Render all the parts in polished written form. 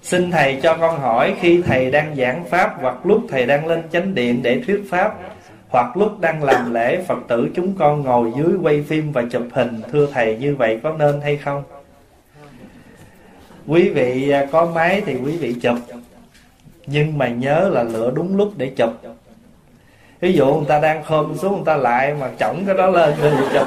Xin thầy cho con hỏi, khi thầy đang giảng pháp hoặc lúc thầy đang lên chánh điện để thuyết pháp, hoặc lúc đang làm lễ, Phật tử chúng con ngồi dưới quay phim và chụp hình, thưa thầy như vậy có nên hay không? Quý vị có máy thì quý vị chụp, nhưng mà nhớ là lựa đúng lúc để chụp. Ví dụ người ta đang khom xuống, người ta lại mà chổng cái đó lên rồi chụp.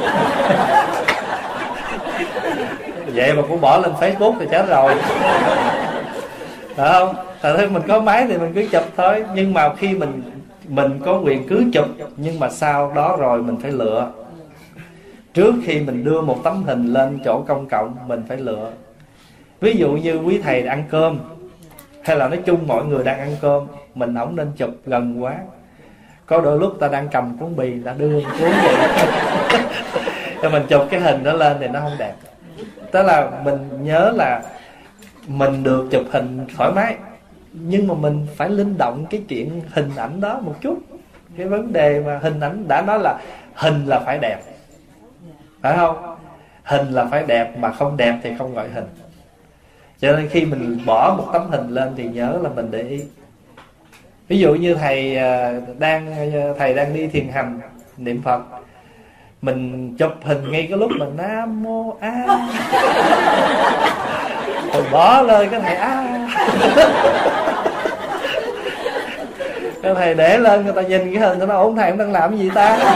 Vậy mà cũng bỏ lên Facebook thì chết rồi. Phải không? Thật ra mình có máy thì mình cứ chụp thôi. Nhưng mà khi mình có quyền cứ chụp, nhưng mà sau đó rồi mình phải lựa. Trước khi mình đưa một tấm hình lên chỗ công cộng, mình phải lựa. Ví dụ như quý thầy ăn cơm, hay là nói chung mọi người đang ăn cơm, mình không nên chụp gần quá. Có đôi lúc ta đang cầm cuốn bì, ta đưa một cuốn vậy cho mình chụp cái hình đó lên thì nó không đẹp. Tức là mình nhớ là mình được chụp hình thoải mái, nhưng mà mình phải linh động cái chuyện hình ảnh đó một chút. Cái vấn đề mà hình ảnh đã nói là hình là phải đẹp, phải không? Hình là phải đẹp, mà không đẹp thì không gọi hình. Cho nên khi mình bỏ một tấm hình lên thì nhớ là mình để ý. Ví dụ như thầy đang đi thiền hành niệm Phật, mình chụp hình ngay cái lúc mà Nam Mô A, rồi bỏ lên cái thầy A, cái thầy để lên, người ta nhìn cái hình nó ổn, thầy đang làm cái gì ta?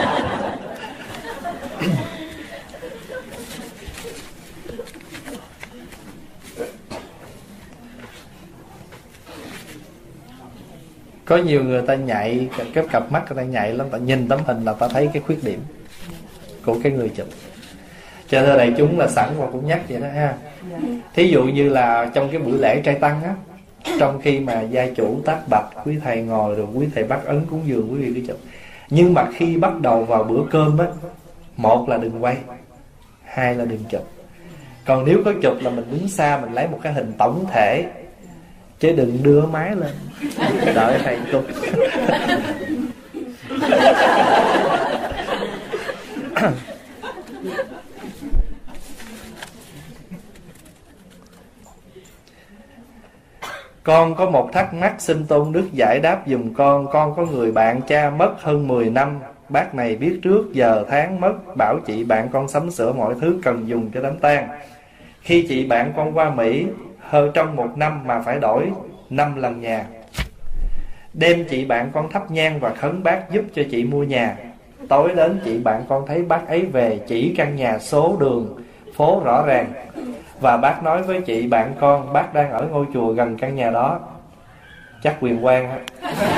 Có nhiều người ta nhạy, cái cặp mắt người ta nhạy lắm, ta nhìn tấm hình là ta thấy cái khuyết điểm của cái người chụp. Cho nên đại chúng là sẵn và cũng nhắc vậy đó ha. Thí dụ như là trong cái buổi lễ trai tăng á, trong khi mà gia chủ tác bạch, quý thầy ngồi rồi quý thầy bắt ấn cúng dường, quý vị cứ chụp. Nhưng mà khi bắt đầu vào bữa cơm á, một là đừng quay, hai là đừng chụp. Còn nếu có chụp là mình đứng xa, mình lấy một cái hình tổng thể, chứ đừng đưa máy lên đợi thầy chụp. Con có một thắc mắc xin Tôn Đức giải đáp giùm con. Con có người bạn cha mất hơn 10 năm. Bác này biết trước giờ tháng mất, bảo chị bạn con sắm sửa mọi thứ cần dùng cho đám tang. Khi chị bạn con qua Mỹ, hơn trong một năm mà phải đổi 5 lần nhà. Đêm chị bạn con thắp nhang và khấn bác giúp cho chị mua nhà. Tối đến chị bạn con thấy bác ấy về chỉ căn nhà, số, đường, phố rõ ràng. Và bác nói với chị bạn con bác đang ở ngôi chùa gần căn nhà đó. Chắc quyền quan á.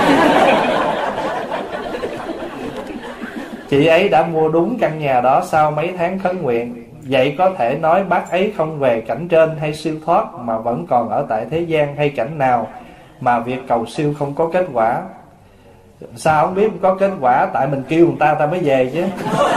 Chị ấy đã mua đúng căn nhà đó sau mấy tháng khấn nguyện. Vậy có thể nói bác ấy không về cảnh trên hay siêu thoát, mà vẫn còn ở tại thế gian, hay cảnh nào mà việc cầu siêu không có kết quả? Sao không biết không có kết quả? Tại mình kêu người ta mới về chứ.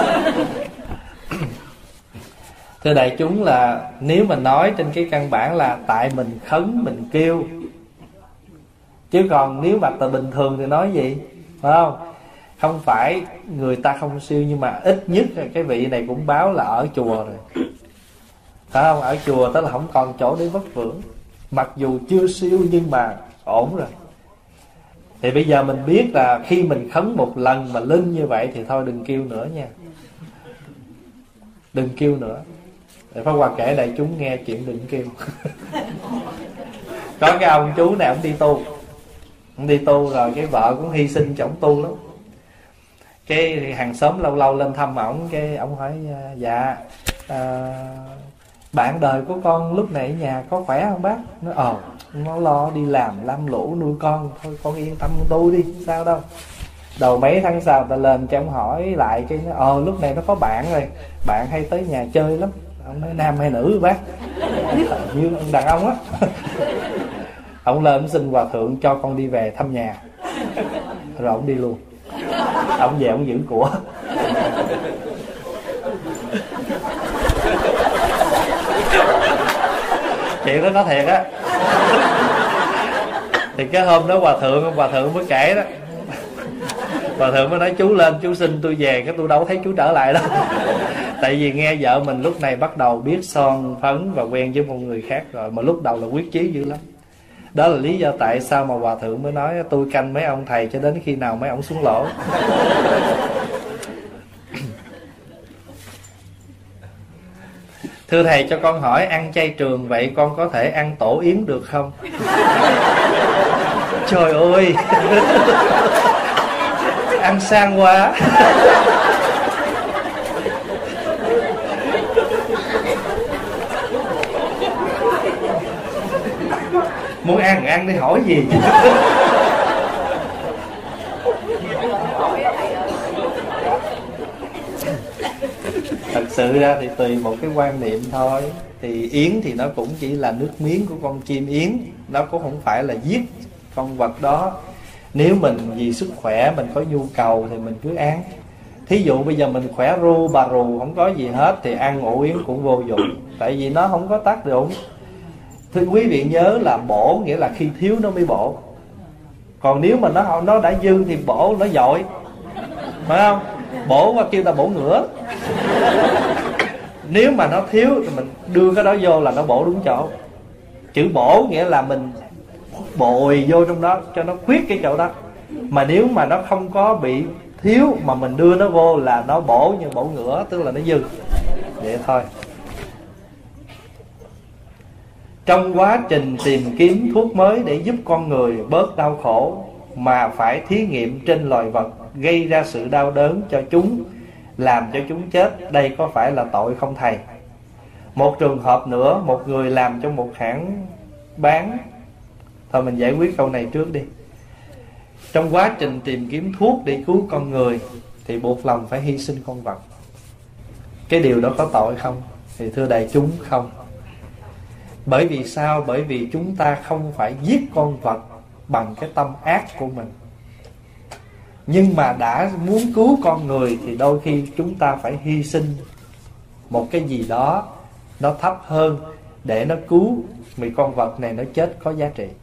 Thưa đại chúng, là nếu mà nói trên cái căn bản là tại mình khấn, mình kêu. Chứ còn nếu mà từ bình thường thì nói gì? Phải không? Không phải người ta không siêu, nhưng mà ít nhất cái vị này cũng báo là ở chùa rồi. Phải không? Ở chùa tức là không còn chỗ để vất vưởng. Mặc dù chưa siêu nhưng mà ổn rồi. Thì bây giờ mình biết là khi mình khấn một lần mà linh như vậy thì thôi đừng kêu nữa nha. Đừng kêu nữa. Để Pháp Hòa kể đại chúng nghe chuyện đừng kêu. Có cái ông chú này, ông đi tu. Ông đi tu rồi cái vợ cũng hy sinh cho ông tu lắm. Cái hàng xóm lâu lâu lên thăm ổng, cái ổng hỏi dạ bạn đời của con lúc này ở nhà có khỏe không bác? Nó lo đi làm lũ nuôi con, thôi con yên tâm tu đi, sao đâu. Đầu mấy tháng sau ta lên cho ông hỏi lại, cái nó lúc này nó có bạn rồi, bạn hay tới nhà chơi lắm. Ông nói nam hay nữ bác? Như đàn ông á. Ông lên ông xin hòa thượng cho con đi về thăm nhà, rồi ông đi luôn. Ông về ông giữ của. Chuyện đó có thiệt á. Thì cái hôm đó hòa thượng mới kể đó. Hòa thượng mới nói chú lên chú xin tôi về, cái tôi đâu thấy chú trở lại đâu. Tại vì nghe vợ mình lúc này bắt đầu biết son phấn và quen với một người khác rồi, mà lúc đầu là quyết chí dữ lắm. Đó là lý do tại sao mà Hòa Thượng mới nói tôi canh mấy ông thầy cho đến khi nào mấy ông xuống lỗ. Thưa thầy, cho con hỏi ăn chay trường vậy con có thể ăn tổ yến được không? Trời ơi, ăn sang quá. Muốn ăn đi, hỏi gì? Thật sự ra thì tùy một cái quan niệm thôi. Thì yến thì nó cũng chỉ là nước miếng của con chim yến, nó cũng không phải là giết con vật đó. Nếu mình vì sức khỏe mình có nhu cầu thì mình cứ ăn. Thí dụ bây giờ mình khỏe ru bà rù không có gì hết thì ăn ổ yến cũng vô dụng, tại vì nó không có tác dụng. Thưa quý vị nhớ là bổ nghĩa là khi thiếu nó mới bổ. Còn nếu mà nó đã dư thì bổ nó dội, phải không? Bổ qua kêu ta bổ ngửa. Nếu mà nó thiếu thì mình đưa cái đó vô là nó bổ đúng chỗ. Chữ bổ nghĩa là mình bồi vô trong đó cho nó khuyết cái chỗ đó. Mà nếu mà nó không có bị thiếu mà mình đưa nó vô là nó bổ như bổ ngửa, tức là nó dư. Vậy thôi. Trong quá trình tìm kiếm thuốc mới để giúp con người bớt đau khổ mà phải thí nghiệm trên loài vật, gây ra sự đau đớn cho chúng, làm cho chúng chết, đây có phải là tội không thầy? Một trường hợp nữa, một người làm cho một hãng bán. Thôi mình giải quyết câu này trước đi. Trong quá trình tìm kiếm thuốc để cứu con người thì buộc lòng phải hy sinh con vật. Cái điều đó có tội không? Thì thưa đại chúng, không. Bởi vì sao? Bởi vì chúng ta không phải giết con vật bằng cái tâm ác của mình. Nhưng mà đã muốn cứu con người thì đôi khi chúng ta phải hy sinh một cái gì đó nó thấp hơn để nó cứu, vì con vật này nó chết có giá trị.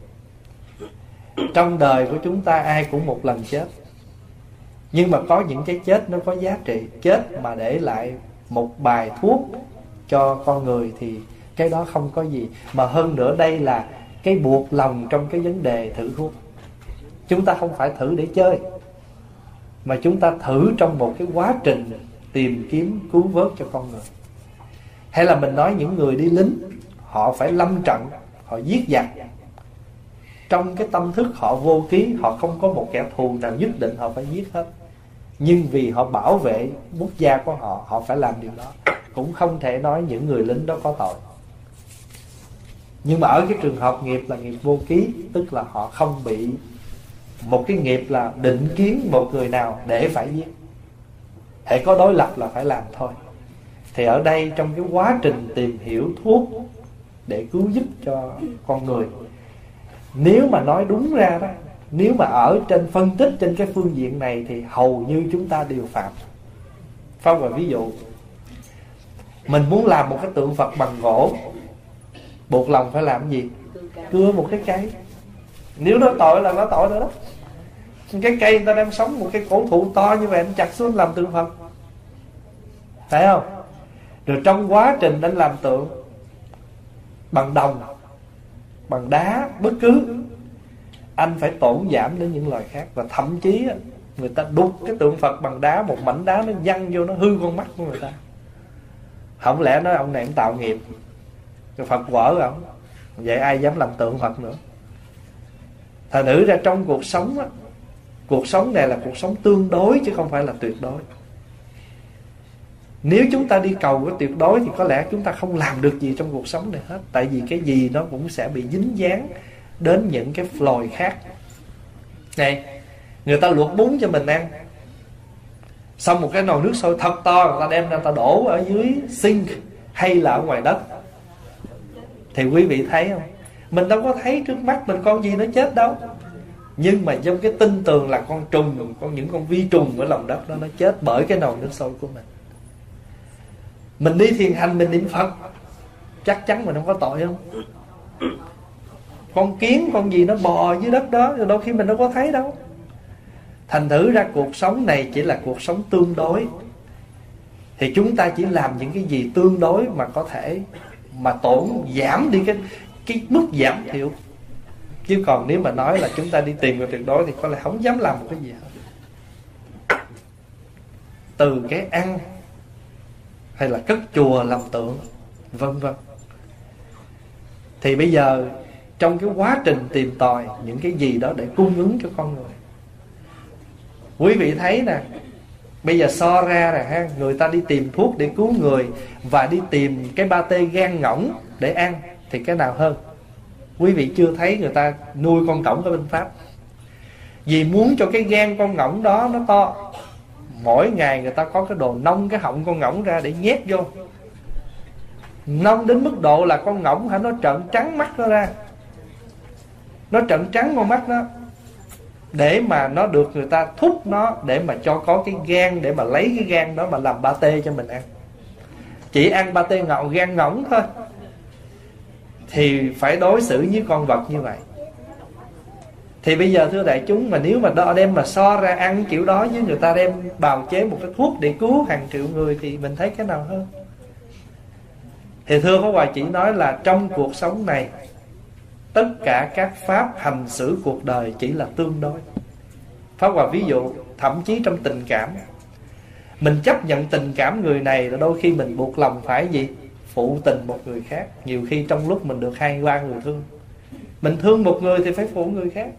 Trong đời của chúng ta ai cũng một lần chết, nhưng mà có những cái chết nó có giá trị. Chết mà để lại một bài thuốc cho con người thì cái đó không có gì. Mà hơn nữa đây là cái buộc lòng trong cái vấn đề thử thuốc. Chúng ta không phải thử để chơi, mà chúng ta thử trong một cái quá trình tìm kiếm cứu vớt cho con người. Hay là mình nói những người đi lính, họ phải lâm trận, họ giết giặc. Trong cái tâm thức họ vô ký, họ không có một kẻ thù nào nhất định họ phải giết hết. Nhưng vì họ bảo vệ quốc gia của họ, họ phải làm điều đó. Cũng không thể nói những người lính đó có tội. Nhưng mà ở cái trường hợp nghiệp là nghiệp vô ký, tức là họ không bị một cái nghiệp là định kiến một người nào để phải giết. Hễ có đối lập là phải làm thôi. Thì ở đây trong cái quá trình tìm hiểu thuốc để cứu giúp cho con người, nếu mà nói đúng ra đó, nếu mà ở trên phân tích trên cái phương diện này thì hầu như chúng ta đều phạm. Phong vào ví dụ, mình muốn làm một cái tượng Phật bằng gỗ, buộc lòng phải làm gì? Cưa một cái cây. Nếu nó tội là nó tội nữa đó. Cái cây người ta đem sống một cái cổ thụ to như vậy, anh chặt xuống làm tượng Phật, phải không? Rồi trong quá trình anh làm tượng bằng đồng, bằng đá, bất cứ, anh phải tổn giảm đến những loài khác. Và thậm chí người ta đục cái tượng Phật bằng đá, một mảnh đá nó văng vô, nó hư con mắt của người ta. Không lẽ nói ông này cũng tạo nghiệp, rồi Phật vỡ ông, vậy ai dám làm tượng Phật nữa. Thành thử ra trong cuộc sống á, cuộc sống này là cuộc sống tương đối chứ không phải là tuyệt đối. Nếu chúng ta đi cầu cái tuyệt đối thì có lẽ chúng ta không làm được gì trong cuộc sống này hết. Tại vì cái gì nó cũng sẽ bị dính dáng đến những cái loài khác. Này, người ta luộc bún cho mình ăn, xong một cái nồi nước sôi thật to, người ta đem ra, người ta đổ ở dưới sink hay là ở ngoài đất. Thì quý vị thấy không? Mình đâu có thấy trước mắt mình con gì nó chết đâu. Nhưng mà trong cái tin tường là con trùng, những con vi trùng ở lòng đất đó, nó chết bởi cái nồi nước sôi của mình. Mình đi thiền hành, mình niệm Phật, chắc chắn mình không có tội không? Con kiến, con gì nó bò dưới đất đó, rồi đôi khi mình đâu có thấy đâu. Thành thử ra cuộc sống này chỉ là cuộc sống tương đối. Thì chúng ta chỉ làm những cái gì tương đối mà có thể mà tổn giảm đi cái mức giảm thiểu. Chứ còn nếu mà nói là chúng ta đi tìm người tuyệt đối thì có lẽ không dám làm một cái gì hết. Từ cái ăn, hay là cất chùa làm tượng, vân vân. Thì bây giờ trong cái quá trình tìm tòi những cái gì đó để cung ứng cho con người, quý vị thấy nè, bây giờ so ra nè ha, người ta đi tìm thuốc để cứu người và đi tìm cái pate gan ngỗng để ăn, thì cái nào hơn? Quý vị chưa thấy người ta nuôi con cổng ở bên Pháp. Vì muốn cho cái gan con ngỗng đó nó to, mỗi ngày người ta có cái đồ nông cái họng con ngỗng ra để nhét vô. Nông đến mức độ là con ngỗng hả, nó trợn trắng mắt nó ra, nó trợn trắng con mắt nó, để mà nó được người ta thúc nó để mà cho có cái gan, để mà lấy cái gan đó mà làm pate cho mình ăn. Chỉ ăn pate gan ngỗng thôi thì phải đối xử với con vật như vậy. Thì bây giờ thưa đại chúng, mà nếu mà đo đem mà so ra ăn kiểu đó với người ta đem bào chế một cái thuốc để cứu hàng triệu người, thì mình thấy cái nào hơn? Thì thưa Pháp Hòa chỉ nói là trong cuộc sống này, tất cả các pháp hành xử cuộc đời chỉ là tương đối. Pháp Hòa ví dụ, thậm chí trong tình cảm, mình chấp nhận tình cảm người này là đôi khi mình buộc lòng phải gì? Phụ tình một người khác. Nhiều khi trong lúc mình được 2-3 người thương, mình thương một người thì phải phụ người khác.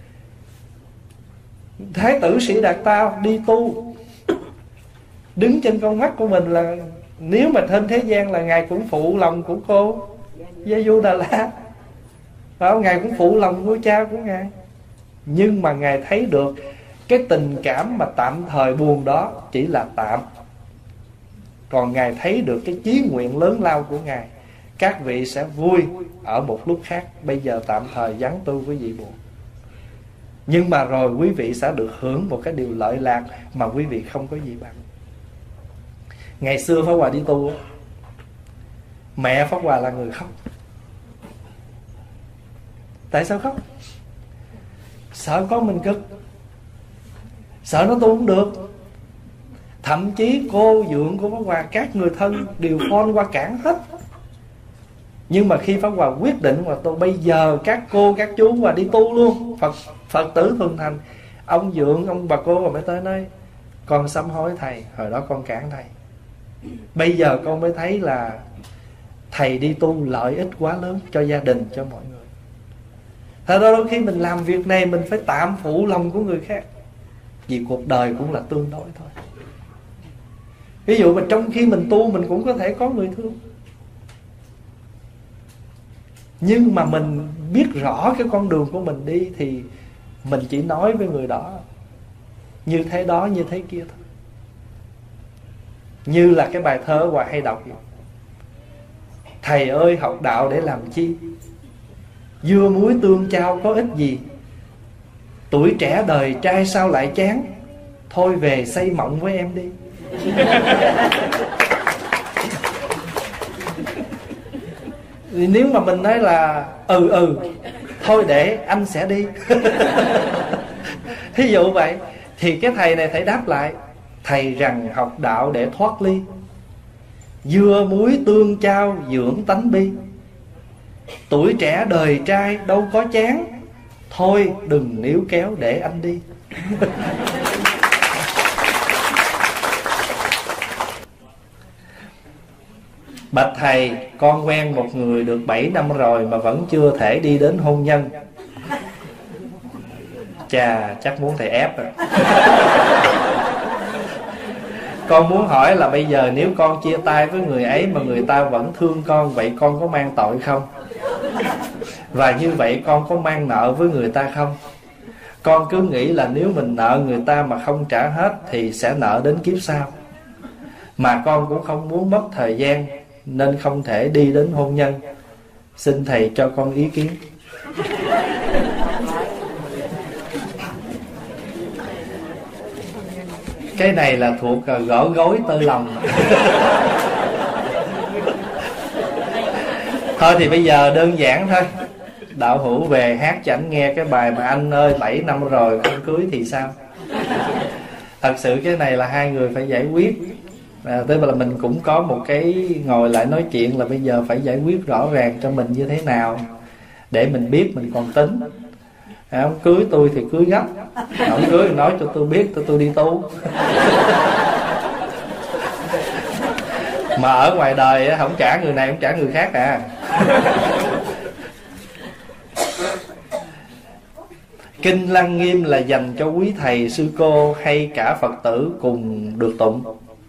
Thái tử Sĩ Đạt Tao đi tu, đứng trên con mắt của mình là nếu mà trên thế gian là ngài cũng phụ lòng của cô Giê-du Đà La, phải không? Ngài cũng phụ lòng của cha của ngài. Nhưng mà ngài thấy được cái tình cảm mà tạm thời buồn đó chỉ là tạm. Còn ngài thấy được cái chí nguyện lớn lao của ngài, các vị sẽ vui ở một lúc khác. Bây giờ tạm thời vắng tu quý vị buồn, nhưng mà rồi quý vị sẽ được hưởng một cái điều lợi lạc mà quý vị không có gì bằng. Ngày xưa Pháp Hòa đi tu, mẹ Pháp Hòa là người khóc. Tại sao khóc? Sợ con mình cực, sợ nó tu không được. Thậm chí cô dượng của Pháp Hòa, các người thân đều phone qua cản hết. Nhưng mà khi Pháp Hòa quyết định mà tu, bây giờ các cô các chú Hòa đi tu luôn, Phật tử thuần thành, ông dượng, ông bà cô mà mới tới nói: con sám hối thầy, hồi đó con cản thầy. Bây giờ con mới thấy là thầy đi tu lợi ích quá lớn cho gia đình, cho mọi người. Thật ra đôi khi mình làm việc này mình phải tạm phụ lòng của người khác, vì cuộc đời cũng là tương đối thôi. Ví dụ mà trong khi mình tu, mình cũng có thể có người thương, nhưng mà mình biết rõ cái con đường của mình đi thì mình chỉ nói với người đó như thế đó, như thế kia thôi. Như là cái bài thơ Hòa hay đọc vậy: thầy ơi học đạo để làm chi, dưa muối tương chao có ích gì, tuổi trẻ đời trai sao lại chán, thôi về xây mộng với em đi. Thì nếu mà mình nói là thôi để anh sẽ đi, thí dụ vậy, thì cái thầy này phải đáp lại: thầy rằng học đạo để thoát ly, dưa muối tương chao dưỡng tánh bi, tuổi trẻ đời trai đâu có chán, thôi đừng níu kéo để anh đi. Bạch thầy, con quen một người được 7 năm rồi mà vẫn chưa thể đi đến hôn nhân. Chà, chắc muốn thầy ép rồi. Con muốn hỏi là bây giờ nếu con chia tay với người ấy mà người ta vẫn thương con, vậy con có mang tội không? Và như vậy con có mang nợ với người ta không? Con cứ nghĩ là nếu mình nợ người ta mà không trả hết thì sẽ nợ đến kiếp sau. Mà con cũng không muốn mất thời gian nên không thể đi đến hôn nhân. Xin thầy cho con ý kiến. Cái này là thuộc gõ gối tơ lòng. Thôi thì bây giờ đơn giản thôi, đạo hữu về hát cho ảnh nghe cái bài mà anh ơi 7 năm rồi không cưới thì sao. Thật sự cái này là hai người phải giải quyết. Tức là mình cũng có một cái ngồi lại nói chuyện là bây giờ phải giải quyết rõ ràng cho mình như thế nào. để mình biết mình còn tính. Không cưới tôi thì cưới gấp, không cưới thì nói cho tôi biết tôi đi tu. Mà ở ngoài đời không trả người này không trả người khác à. Kinh Lăng Nghiêm là dành cho quý thầy sư cô hay cả Phật tử cùng được tụng.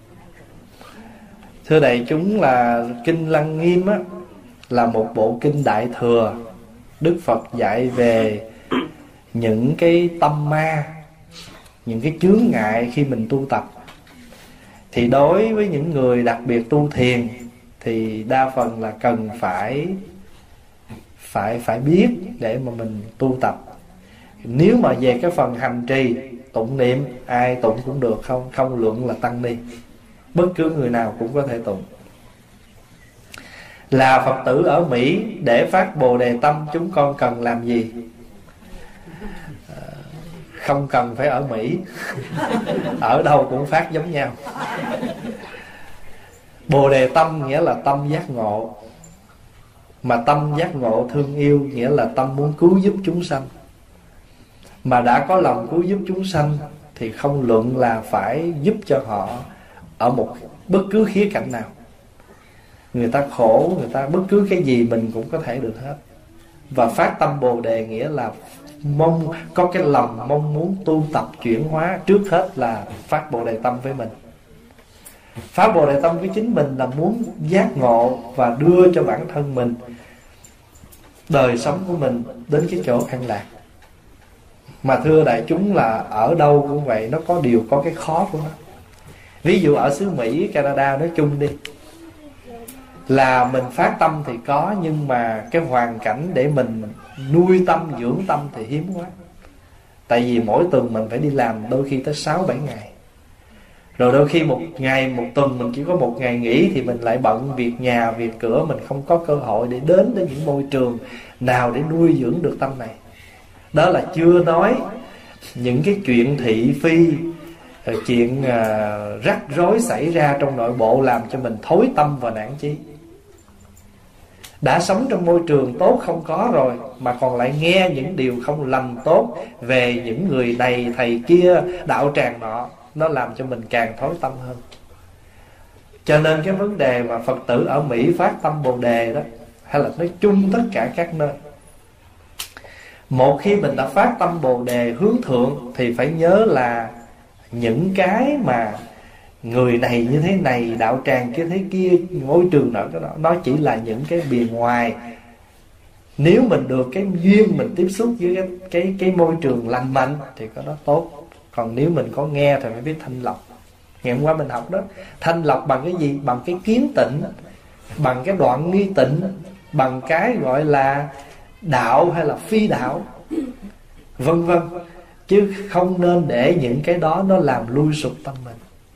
Thưa đại chúng, là Kinh Lăng Nghiêm á, là một bộ kinh Đại Thừa. Đức Phật dạy về những cái tâm ma, những cái chướng ngại khi mình tu tập. Thì đối với những người đặc biệt tu thiền thì đa phần là cần phải biết để mà mình tu tập. Nếu mà về cái phần hành trì tụng niệm, ai tụng cũng được, không luận là tăng ni, bất cứ người nào cũng có thể tụng. Là Phật tử ở Mỹ, để phát Bồ Đề tâm chúng con cần làm gì? Không cần phải ở Mỹ. Ở đâu cũng phát giống nhau. Bồ Đề tâm nghĩa là tâm giác ngộ. Mà tâm giác ngộ thương yêu nghĩa là tâm muốn cứu giúp chúng sanh. Mà đã có lòng cứu giúp chúng sanh thì không luận là phải giúp cho họ ở một bất cứ khía cạnh nào. Người ta khổ, người ta bất cứ cái gì mình cũng có thể được hết. Và phát tâm Bồ Đề nghĩa là có cái lòng mong muốn tu tập chuyển hóa. Trước hết là phát Bồ Đề tâm với mình. Phát Bồ Đề tâm với chính mình là muốn giác ngộ và đưa cho bản thân mình, đời sống của mình đến cái chỗ an lạc. Mà thưa đại chúng, là ở đâu cũng vậy, nó có điều có cái khó của nó. Ví dụ ở xứ Mỹ, Canada nói chung đi, là mình phát tâm thì có, nhưng mà cái hoàn cảnh để mình nuôi tâm, dưỡng tâm thì hiếm quá. Tại vì mỗi tuần mình phải đi làm đôi khi tới 6-7 ngày. Rồi đôi khi một tuần mình chỉ có 1 ngày nghỉ, thì mình lại bận việc nhà, việc cửa, mình không có cơ hội để đến những môi trường nào để nuôi dưỡng được tâm này. Đó là chưa nói những cái chuyện thị phi, chuyện rắc rối xảy ra trong nội bộ làm cho mình thối tâm và nản chí. Đã sống trong môi trường tốt không có rồi, mà còn lại nghe những điều không lành tốt về những người này thầy kia, đạo tràng nọ, nó làm cho mình càng thối tâm hơn. Cho nên cái vấn đề mà Phật tử ở Mỹ phát tâm Bồ Đề đó, hay là nói chung tất cả các nơi, một khi mình đã phát tâm Bồ Đề hướng thượng thì phải nhớ là những cái mà người này như thế này, đạo tràng kia thế kia, môi trường nào đó, nó chỉ là những cái bề ngoài. Nếu mình được cái duyên mình tiếp xúc với cái môi trường lành mạnh thì có đó tốt. Còn nếu mình có nghe thì phải biết thanh lọc. Ngày hôm qua mình học đó, thanh lọc bằng cái gì? Bằng cái kiến tịnh, bằng cái đoạn nghi tịnh, bằng cái gọi là đạo hay là phi đạo, vân vân. Chứ không nên để những cái đó nó làm lui sụp tâm mình.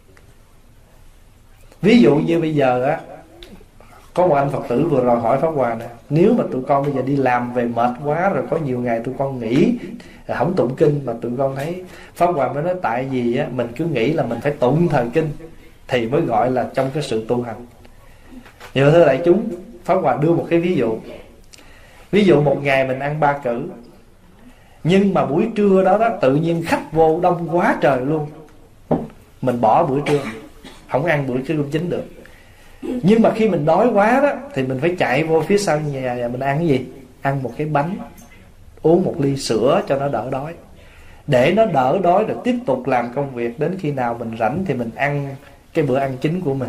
Ví dụ như bây giờ á, có một anh Phật tử vừa rồi hỏi Pháp Hòa nè, nếu mà tụi con bây giờ đi làm về mệt quá rồi, có nhiều ngày tụi con nghỉ không tụng kinh, mà tụi con thấy Pháp Hòa mới nói tại vì á, mình cứ nghĩ là mình phải tụng thời kinh thì mới gọi là trong cái sự tu hành. Nhưng thưa đại chúng, Pháp Hòa đưa một cái ví dụ. Ví dụ một ngày mình ăn 3 cữ, nhưng mà buổi trưa đó tự nhiên khách vô đông quá trời luôn, mình bỏ bữa trưa, không ăn bữa trưa cơm chính được. Nhưng mà khi mình đói quá đó thì mình phải chạy vô phía sau nhà và mình ăn cái gì? Ăn một cái bánh, uống một ly sữa cho nó đỡ đói. Để nó đỡ đói rồi tiếp tục làm công việc, đến khi nào mình rảnh thì mình ăn cái bữa ăn chính của mình.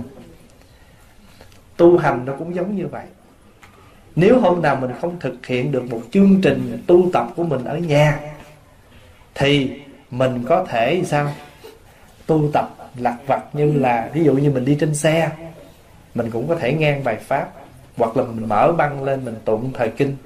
Tu hành nó cũng giống như vậy. Nếu hôm nào mình không thực hiện được một chương trình tu tập của mình ở nhà thì mình có thể sao? Tu tập lặt vặt, như là ví dụ như mình đi trên xe, mình cũng có thể nghe bài pháp, hoặc là mình mở băng lên mình tụng thời kinh,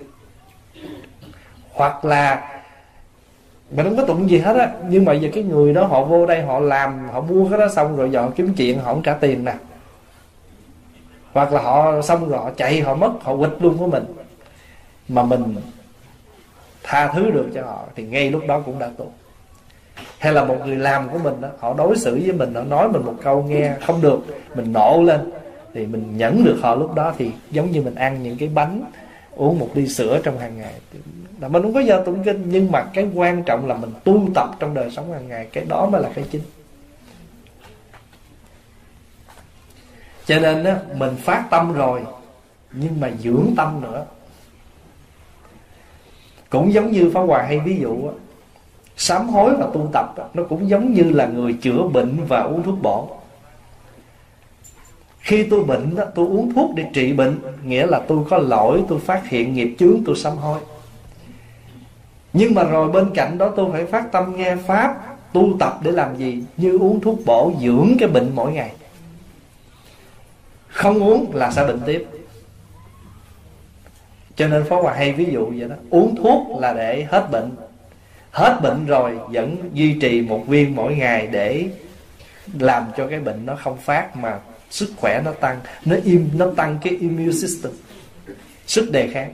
hoặc là mình không có tụng gì hết á, nhưng mà giờ cái người đó họ vô đây họ làm, họ mua cái đó xong rồi giờ họ kiếm chuyện, họ không trả tiền nè, hoặc là họ xong rồi họ chạy, họ mất, họ quỵt luôn của mình, mà mình tha thứ được cho họ thì ngay lúc đó cũng đã tu. Hay là một người làm của mình đó, họ đối xử với mình, họ nói mình một câu nghe không được, mình nộ lên, thì mình nhẫn được họ lúc đó, thì giống như mình ăn những cái bánh, uống một ly sữa trong hàng ngày. Là mình không có giờ tụng kinh, nhưng mà cái quan trọng là mình tu tập trong đời sống hàng ngày, cái đó mới là cái chính. Cho nên á, mình phát tâm rồi, nhưng mà dưỡng tâm nữa. Cũng giống như Pháp Hòa hay ví dụ á, sám hối và tu tập á, nó cũng giống như là người chữa bệnh và uống thuốc bổ. Khi tôi bệnh đó, tôi uống thuốc để trị bệnh, nghĩa là tôi có lỗi, tôi phát hiện nghiệp chướng, tôi sám hối. Nhưng mà rồi bên cạnh đó tôi phải phát tâm nghe Pháp, tu tập để làm gì? Như uống thuốc bổ dưỡng cái bệnh mỗi ngày. Không uống là sẽ bệnh tiếp. Cho nên Pháp Hòa hay ví dụ vậy đó, uống thuốc là để hết bệnh. Hết bệnh rồi vẫn duy trì một viên mỗi ngày để làm cho cái bệnh nó không phát, mà sức khỏe nó tăng, nó tăng cái immune system, sức đề kháng.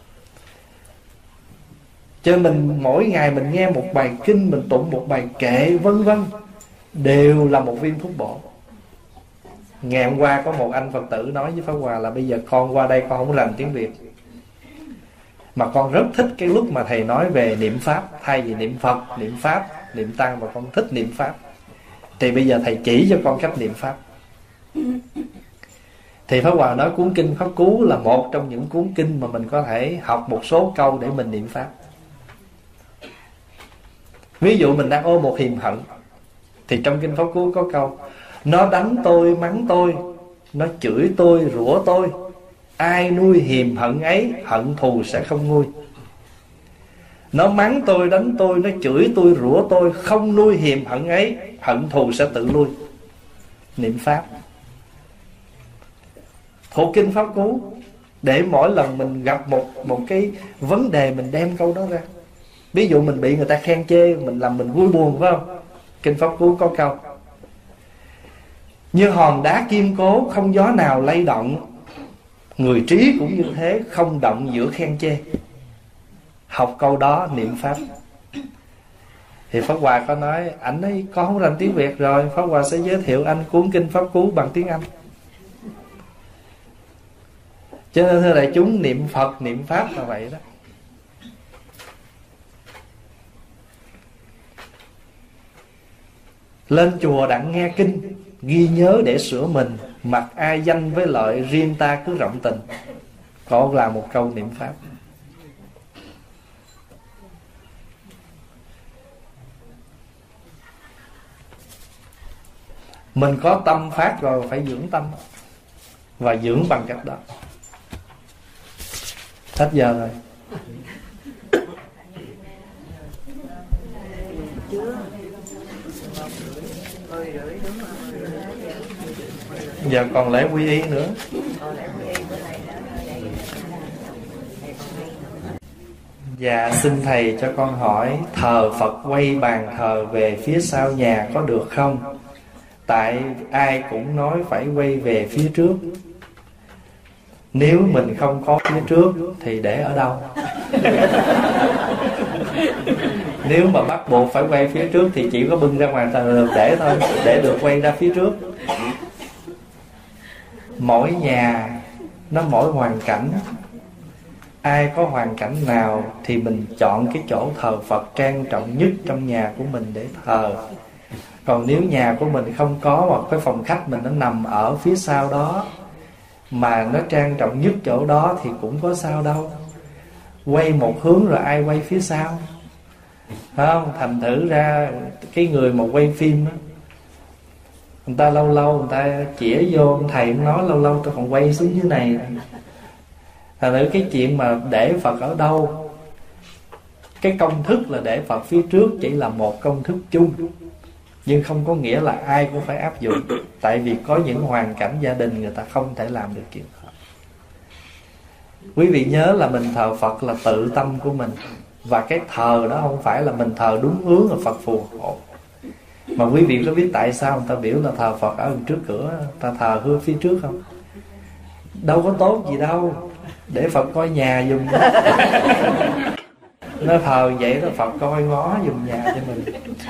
Cho mình mỗi ngày mình nghe một bài kinh, mình tụng một bài kệ vân vân, đều là một viên thuốc bổ. Ngày hôm qua có một anh Phật tử nói với Pháp Hòa là bây giờ con qua đây con không rành tiếng Việt, mà con rất thích cái lúc mà thầy nói về niệm Pháp. Thay vì niệm Phật, niệm Pháp, niệm Tăng, mà con thích niệm Pháp, thì bây giờ thầy chỉ cho con cách niệm Pháp. Thì Pháp Hòa nói cuốn kinh Pháp Cú là một trong những cuốn kinh mà mình có thể học một số câu để mình niệm Pháp. Ví dụ mình đang ôm một hiềm hận, thì trong kinh Pháp Cú có câu: nó đánh tôi, mắng tôi, nó chửi tôi, rủa tôi, ai nuôi hiềm hận ấy, hận thù sẽ không nguôi. Nó mắng tôi, đánh tôi, nó chửi tôi, rủa tôi, không nuôi hiềm hận ấy, hận thù sẽ tự lui. Niệm Pháp thuộc kinh Pháp Cú, để mỗi lần mình gặp một cái vấn đề mình đem câu đó ra. Ví dụ mình bị người ta khen chê, mình làm mình vui buồn, phải không? Kinh Pháp Cú có câu: như hòn đá kiên cố, không gió nào lay động, người trí cũng như thế, không động giữa khen chê. Học câu đó niệm Pháp. Thì Pháp Hòa có nói, ảnh ấy con không rành tiếng Việt rồi, Pháp Hòa sẽ giới thiệu anh cuốn kinh Pháp Cú bằng tiếng Anh. Cho nên thưa đại chúng, niệm Phật, niệm Pháp là vậy đó. Lên chùa đặng nghe kinh, ghi nhớ để sửa mình, mặc ai danh với lợi, riêng ta cứ rộng tình. Có là một câu niệm Pháp. Mình có tâm phát rồi phải dưỡng tâm, và dưỡng bằng cách đó. Hết giờ rồi. Giờ còn lễ quy y nữa. Dạ xin thầy cho con hỏi, thờ Phật quay bàn thờ về phía sau nhà có được không? Tại ai cũng nói phải quay về phía trước. Nếu mình không có phía trước thì để ở đâu? Nếu mà bắt buộc phải quay phía trước thì chỉ có bưng ra ngoài thờ để thôi, để được quay ra phía trước. Mỗi nhà nó mỗi hoàn cảnh. Ai có hoàn cảnh nào thì mình chọn cái chỗ thờ Phật trang trọng nhất trong nhà của mình để thờ. Còn nếu nhà của mình không có, hoặc cái phòng khách mình nó nằm ở phía sau đó, mà nó trang trọng nhất chỗ đó thì cũng có sao đâu. Quay một hướng rồi ai quay phía sau, phải không? Thành thử ra cái người mà quay phim đó, người ta lâu lâu người ta chĩa vô, thầy cũng nói lâu lâu tôi còn quay xuống dưới này. Thành thử cái chuyện mà để Phật ở đâu, cái công thức là để Phật phía trước chỉ là một công thức chung, nhưng không có nghĩa là ai cũng phải áp dụng. Tại vì có những hoàn cảnh gia đình người ta không thể làm được chuyện đó. Quý vị nhớ là mình thờ Phật là tự tâm của mình, và cái thờ đó không phải là mình thờ đúng hướng là Phật phù hộ. Mà quý vị có biết tại sao người ta biểu là thờ Phật ở trước cửa, người ta thờ hướng phía trước không? Đâu có tốt gì đâu, để Phật coi nhà giùm. Nó thờ vậy đó, Phật coi ngó giùm nhà cho mình.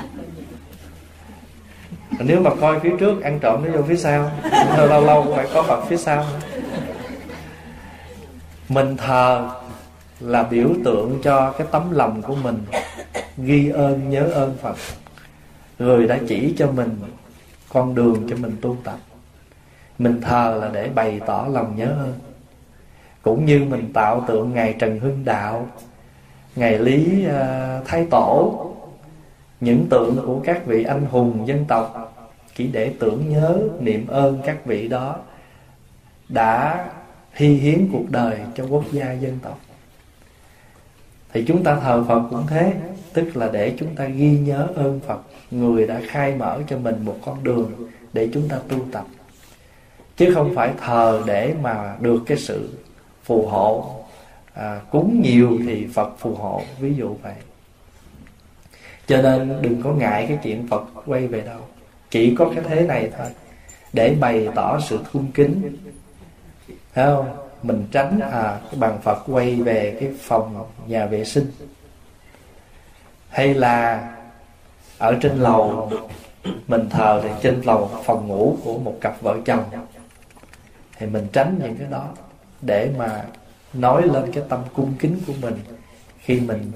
Nếu mà coi phía trước ăn trộm nó vô phía sau, lâu lâu phải có Phật phía sau. Mình thờ là biểu tượng cho cái tấm lòng của mình ghi ơn nhớ ơn Phật. Người đã chỉ cho mình con đường cho mình tu tập. Mình thờ là để bày tỏ lòng nhớ ơn. Cũng như mình tạo tượng Ngài Trần Hưng Đạo, Ngài Lý Thái Tổ, những tượng của các vị anh hùng dân tộc, chỉ để tưởng nhớ niệm ơn các vị đó đã hy hiến cuộc đời cho quốc gia dân tộc. Thì chúng ta thờ Phật cũng thế, tức là để chúng ta ghi nhớ ơn Phật, người đã khai mở cho mình một con đường để chúng ta tu tập, chứ không phải thờ để mà được cái sự phù hộ. Cúng nhiều thì Phật phù hộ, ví dụ vậy. Cho nên đừng có ngại cái chuyện Phật quay về đâu, chỉ có cái thế này thôi, để bày tỏ sự cung kính, thấy không? Mình tránh cái bàn Phật quay về cái phòng nhà vệ sinh, hay là ở trên lầu mình thờ thì trên lầu phòng ngủ của một cặp vợ chồng, thì mình tránh những cái đó để mà nói lên cái tâm cung kính của mình khi mình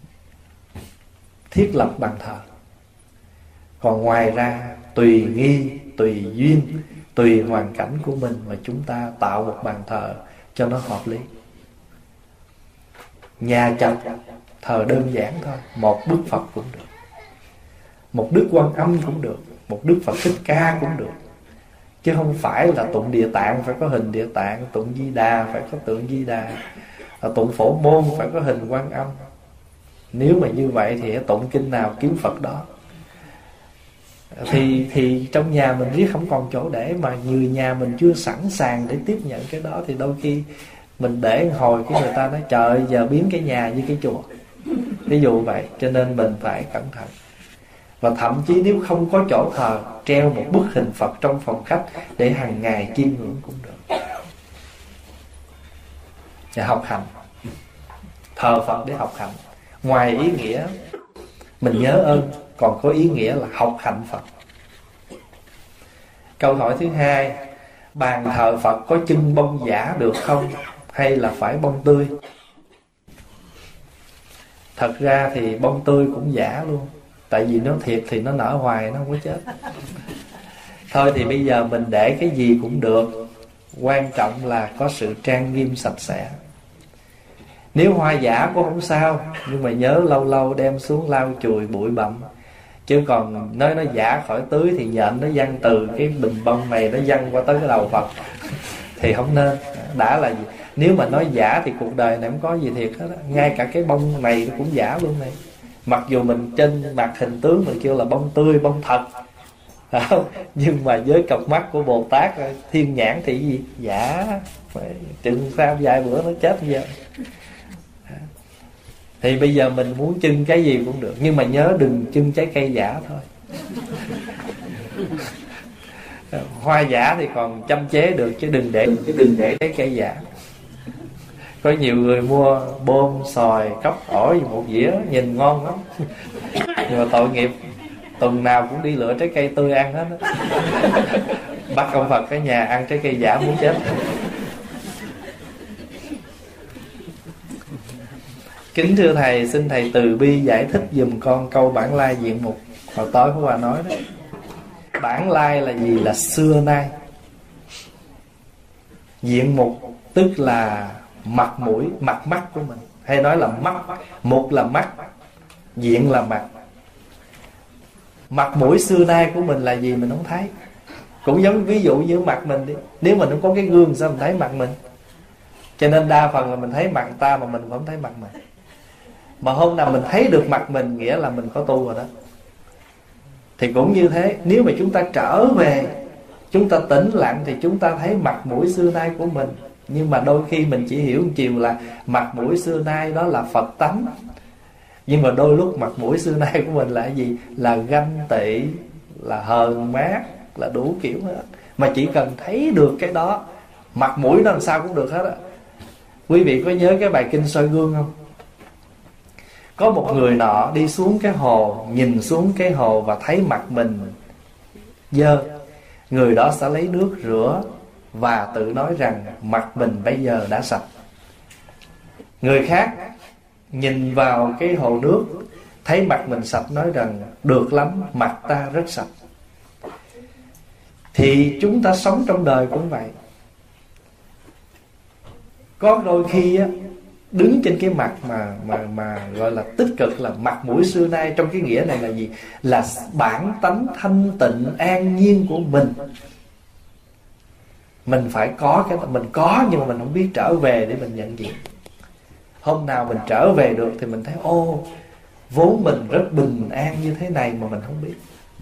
thiết lập bàn thờ. Còn ngoài ra tùy nghi, tùy duyên, tùy hoàn cảnh của mình mà chúng ta tạo một bàn thờ cho nó hợp lý. Nhà chật thờ đơn giản thôi, một bức Phật cũng được, một Đức Quan Âm cũng được, một Đức Phật Thích Ca cũng được, chứ không phải là tụng Địa Tạng phải có hình Địa Tạng, tụng Di Đà phải có tượng Di Đà, tụng Phổ Môn phải có hình Quan Âm. Nếu mà như vậy thì tụng kinh nào kiếm Phật đó. Thì trong nhà mình riết không còn chỗ để, mà người nhà mình chưa sẵn sàng để tiếp nhận cái đó, thì đôi khi mình để hồi cái người ta nói trời ơi, giờ biến cái nhà như cái chùa, ví dụ vậy. Cho nên mình phải cẩn thận. Và thậm chí nếu không có chỗ thờ, treo một bức hình Phật trong phòng khách để hàng ngày chiêm ngưỡng cũng được. Và học hành, thờ Phật để học hành. Ngoài ý nghĩa mình nhớ ơn, còn có ý nghĩa là học hành Phật. Câu hỏi thứ hai, bàn thờ Phật có chưng bông giả được không, hay là phải bông tươi? Thật ra thì bông tươi cũng giả luôn, tại vì nó thiệt thì nó nở hoài, nó không có chết. Thôi thì bây giờ mình để cái gì cũng được, quan trọng là có sự trang nghiêm sạch sẽ. Nếu hoa giả cũng không sao, nhưng mà nhớ lâu lâu đem xuống lau chùi bụi bặm. Chứ còn nói nó giả khỏi tưới thì nhện nó văng từ cái bình bông này nó văng qua tới cái đầu Phật thì không nên. Đã là gì? Nếu mà nói giả thì cuộc đời này không có gì thiệt hết á. Ngay cả cái bông này cũng giả luôn này. Mặc dù mình trên mặt hình tướng mình kêu là bông tươi, bông thật, nhưng mà với cặp mắt của Bồ Tát thiên nhãn thì gì? Giả. Chừng sao vài bữa nó chết vậy. Thì bây giờ mình muốn trưng cái gì cũng được, nhưng mà nhớ đừng trưng trái cây giả thôi. Hoa giả thì còn chăm chế được, chứ đừng để trái cây giả. Có nhiều người mua bôm, xoài, cóc, ổi một dĩa nhìn ngon lắm, nhưng mà tội nghiệp tuần nào cũng đi lựa trái cây tươi ăn hết á. Bắt ông Phật cái nhà ăn trái cây giả muốn chết. Kính thưa Thầy, xin Thầy từ bi giải thích giùm con câu bản lai diện mục hồi tối Pháp Hòa nói đó. Bản lai là gì? Là xưa nay. Diện mục tức là mặt mũi, mặt mắt của mình, hay nói là mắt. Mục là mắt, diện là mặt. Mặt mũi xưa nay của mình là gì mình không thấy. Cũng giống ví dụ như mặt mình đi, nếu mình không có cái gương sao mình thấy mặt mình. Cho nên đa phần là mình thấy mặt ta mà mình không thấy mặt mình. Mà hôm nào mình thấy được mặt mình nghĩa là mình có tu rồi đó. Thì cũng như thế, nếu mà chúng ta trở về, chúng ta tĩnh lặng thì chúng ta thấy mặt mũi xưa nay của mình. Nhưng mà đôi khi mình chỉ hiểu một chiều là mặt mũi xưa nay đó là Phật tánh. Nhưng mà đôi lúc mặt mũi xưa nay của mình là cái gì? Là ganh tị, là hờn mát, là đủ kiểu hết. Mà chỉ cần thấy được cái đó, mặt mũi nó làm sao cũng được hết á. Quý vị có nhớ cái bài kinh soi gương không? Có một người nọ đi xuống cái hồ, nhìn xuống cái hồ và thấy mặt mình dơ. Người đó sẽ lấy nước rửa và tự nói rằng mặt mình bây giờ đã sạch. Người khác nhìn vào cái hồ nước, thấy mặt mình sạch, nói rằng được lắm, mặt ta rất sạch. Thì chúng ta sống trong đời cũng vậy. Có đôi khi á, đứng trên cái mặt mà gọi là tích cực, là mặt mũi xưa nay, trong cái nghĩa này là gì? Là bản tánh thanh tịnh an nhiên của mình. Mình phải có cái, mình có nhưng mà mình không biết trở về để mình nhận diện. Hôm nào mình trở về được thì mình thấy ô, vốn mình rất bình an như thế này mà mình không biết.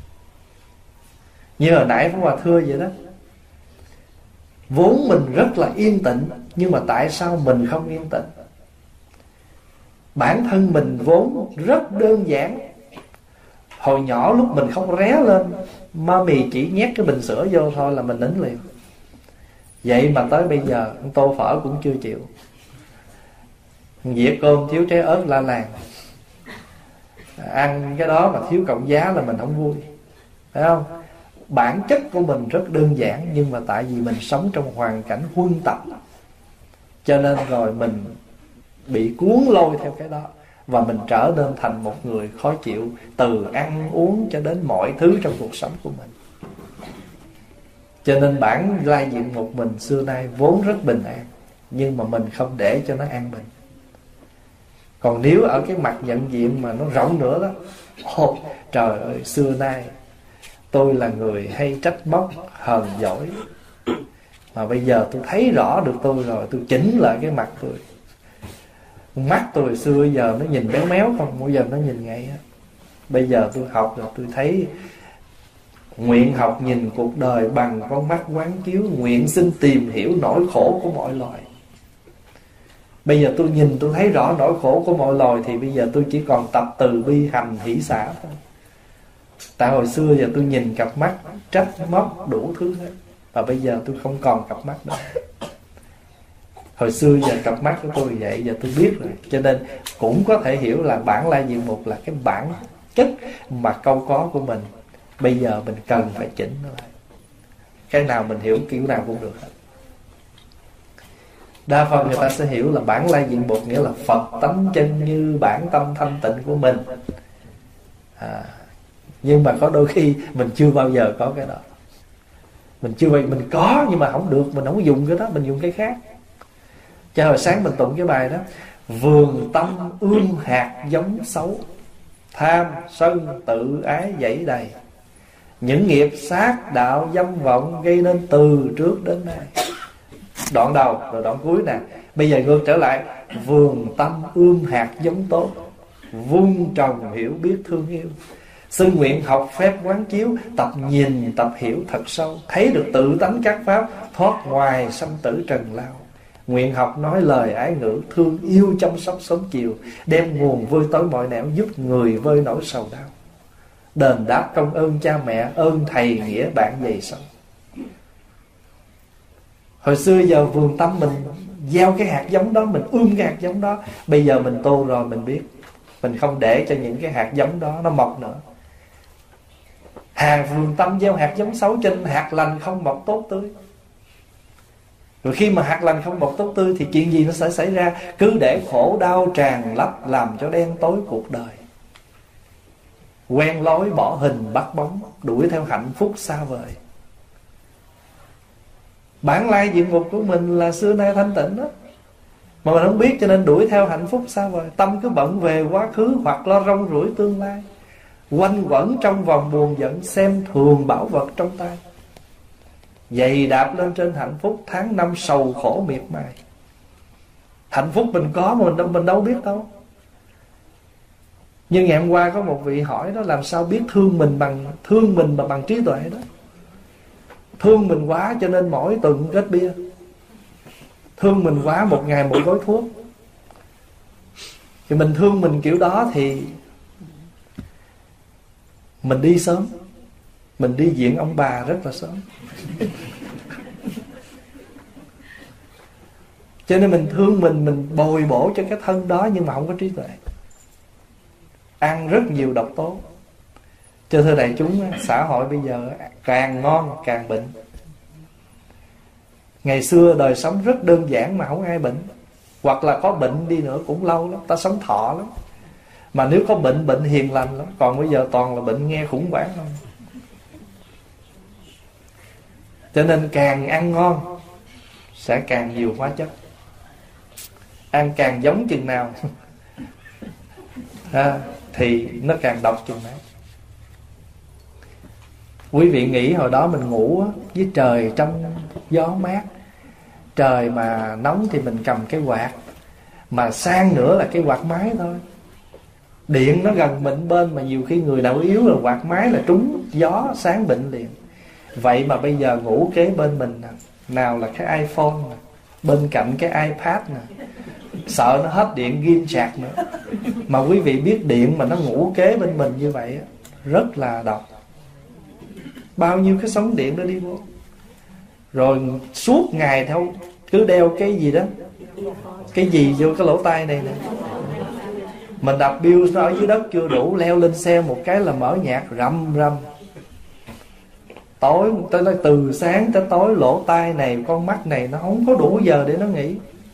Như hồi nãy Pháp Hòa thưa vậy đó, vốn mình rất là yên tĩnh, nhưng mà tại sao mình không yên tĩnh? Bản thân mình vốn rất đơn giản. Hồi nhỏ lúc mình không ré lên, mami chỉ nhét cái bình sữa vô thôi là mình nín liền. Vậy mà tới bây giờ tô phở cũng chưa chịu, dĩa cơm thiếu trái ớt la làng, ăn cái đó mà thiếu cộng giá là mình không vui, phải không? Bản chất của mình rất đơn giản, nhưng mà tại vì mình sống trong hoàn cảnh huân tập, cho nên rồi mình bị cuốn lôi theo cái đó, và mình trở nên thành một người khó chịu, từ ăn uống cho đến mọi thứ trong cuộc sống của mình. Cho nên bản lai diện một mình xưa nay vốn rất bình an, nhưng mà mình không để cho nó an bình. Còn nếu ở cái mặt nhận diện mà nó rộng nữa đó, ô trời ơi, xưa nay tôi là người hay trách móc, hờn dỗi, mà bây giờ tôi thấy rõ được tôi rồi, tôi chỉnh lại cái mặt tôi. Mắt tôi xưa giờ nó nhìn béo méo không, bây giờ nó nhìn ngay á. Bây giờ tôi học rồi, tôi thấy nguyện học nhìn cuộc đời bằng con mắt quán chiếu, nguyện xin tìm hiểu nỗi khổ của mọi loài. Bây giờ tôi nhìn tôi thấy rõ nỗi khổ của mọi loài, thì bây giờ tôi chỉ còn tập từ bi hành hỷ xả thôi. Tại hồi xưa giờ tôi nhìn cặp mắt trách móc đủ thứ hết, và bây giờ tôi không còn cặp mắt đó. Hồi xưa giờ cặp mắt của tôi vậy, giờ tôi biết rồi. Cho nên cũng có thể hiểu là bản lai diện mục là cái bản chất mà câu có của mình. Bây giờ mình cần phải chỉnh nó lại. Cái nào mình hiểu kiểu nào cũng được hết. Đa phần người ta sẽ hiểu là bản lai diện mục nghĩa là Phật tánh chân như bản tâm thanh tịnh của mình. Nhưng mà có đôi khi mình chưa bao giờ có cái đó. Mình chưa bao giờ, mình có nhưng mà không được, mình không dùng cái đó, mình dùng cái khác. Cho hồi sáng mình tụng cái bài đó: vườn tâm ươm hạt giống xấu, tham sân tự ái dẫy đầy, những nghiệp sát đạo dâm vọng gây nên từ trước đến nay. Đoạn đầu rồi đoạn cuối nè. Bây giờ ngược trở lại: vườn tâm ươm hạt giống tốt, vun trồng hiểu biết thương yêu, xin nguyện học phép quán chiếu, tập nhìn tập hiểu thật sâu, thấy được tự tánh các pháp, thoát ngoài sanh tử trần lao. Nguyện học nói lời ái ngữ, thương yêu chăm sóc sớm chiều, đem nguồn vơi tối mọi nẻo, giúp người vơi nỗi sầu đau. Đền đáp công ơn cha mẹ, ơn thầy nghĩa bạn dày sâu. Hồi xưa giờ vườn tâm mình gieo cái hạt giống đó, mình ươm cái hạt giống đó. Bây giờ mình tu rồi mình biết, mình không để cho những cái hạt giống đó nó mọc nữa. Hàng vườn tâm gieo hạt giống xấu, trên hạt lành không mọc tốt tươi. Rồi khi mà hạt lành không mọc tốt tươi thì chuyện gì nó sẽ xảy ra? Cứ để khổ đau tràn lấp, làm cho đen tối cuộc đời. Quen lối bỏ hình bắt bóng, đuổi theo hạnh phúc xa vời. Bản lai diện mục của mình là xưa nay thanh tịnh đó, mà mình không biết, cho nên đuổi theo hạnh phúc xa vời. Tâm cứ bận về quá khứ hoặc lo rong ruổi tương lai, quanh quẩn trong vòng buồn giận, xem thường bảo vật trong tay, giày đạp lên trên hạnh phúc, tháng năm sầu khổ miệt mài. Hạnh phúc mình có mà mình đâu biết đâu. Nhưng ngày hôm qua có một vị hỏi đó: làm sao biết thương mình mà bằng trí tuệ đó. Thương mình quá cho nên mỗi tuần kết bia, thương mình quá một ngày một gói thuốc. Thì mình thương mình kiểu đó thì mình đi sớm, mình đi diện ông bà rất là sớm. Cho nên mình thương mình bồi bổ cho cái thân đó, nhưng mà không có trí tuệ, ăn rất nhiều độc tố. Cho thưa đại chúng, xã hội bây giờ càng ngon càng bệnh. Ngày xưa đời sống rất đơn giản mà không ai bệnh. Hoặc là có bệnh đi nữa cũng lâu lắm, ta sống thọ lắm. Mà nếu có bệnh, bệnh hiền lành lắm. Còn bây giờ toàn là bệnh nghe khủng hoảng không. Cho nên càng ăn ngon sẽ càng nhiều hóa chất. Ăn càng giống chừng nào thì nó càng độc chừng đấy. Quý vị nghĩ hồi đó mình ngủ với trời trong gió mát, trời mà nóng thì mình cầm cái quạt, mà sang nữa là cái quạt máy thôi. Điện nó gần bệnh bên, mà nhiều khi người nào yếu là quạt máy là trúng gió sáng bệnh liền. Vậy mà bây giờ ngủ kế bên mình nào là cái iPhone nè, bên cạnh cái iPad nè, sợ nó hết điện ghim sạc nữa. Mà quý vị biết điện mà nó ngủ kế bên mình như vậy rất là độc. Bao nhiêu cái sóng điện nó đi vô. Rồi suốt ngày theo cứ đeo cái gì đó, cái gì vô cái lỗ tai này nè. Mình đập bill nó ở dưới đất chưa đủ, leo lên xe một cái là mở nhạc rầm rầm. Tối tới từ sáng tới tối lỗ tai này, con mắt này nó không có đủ giờ để nó nghỉ.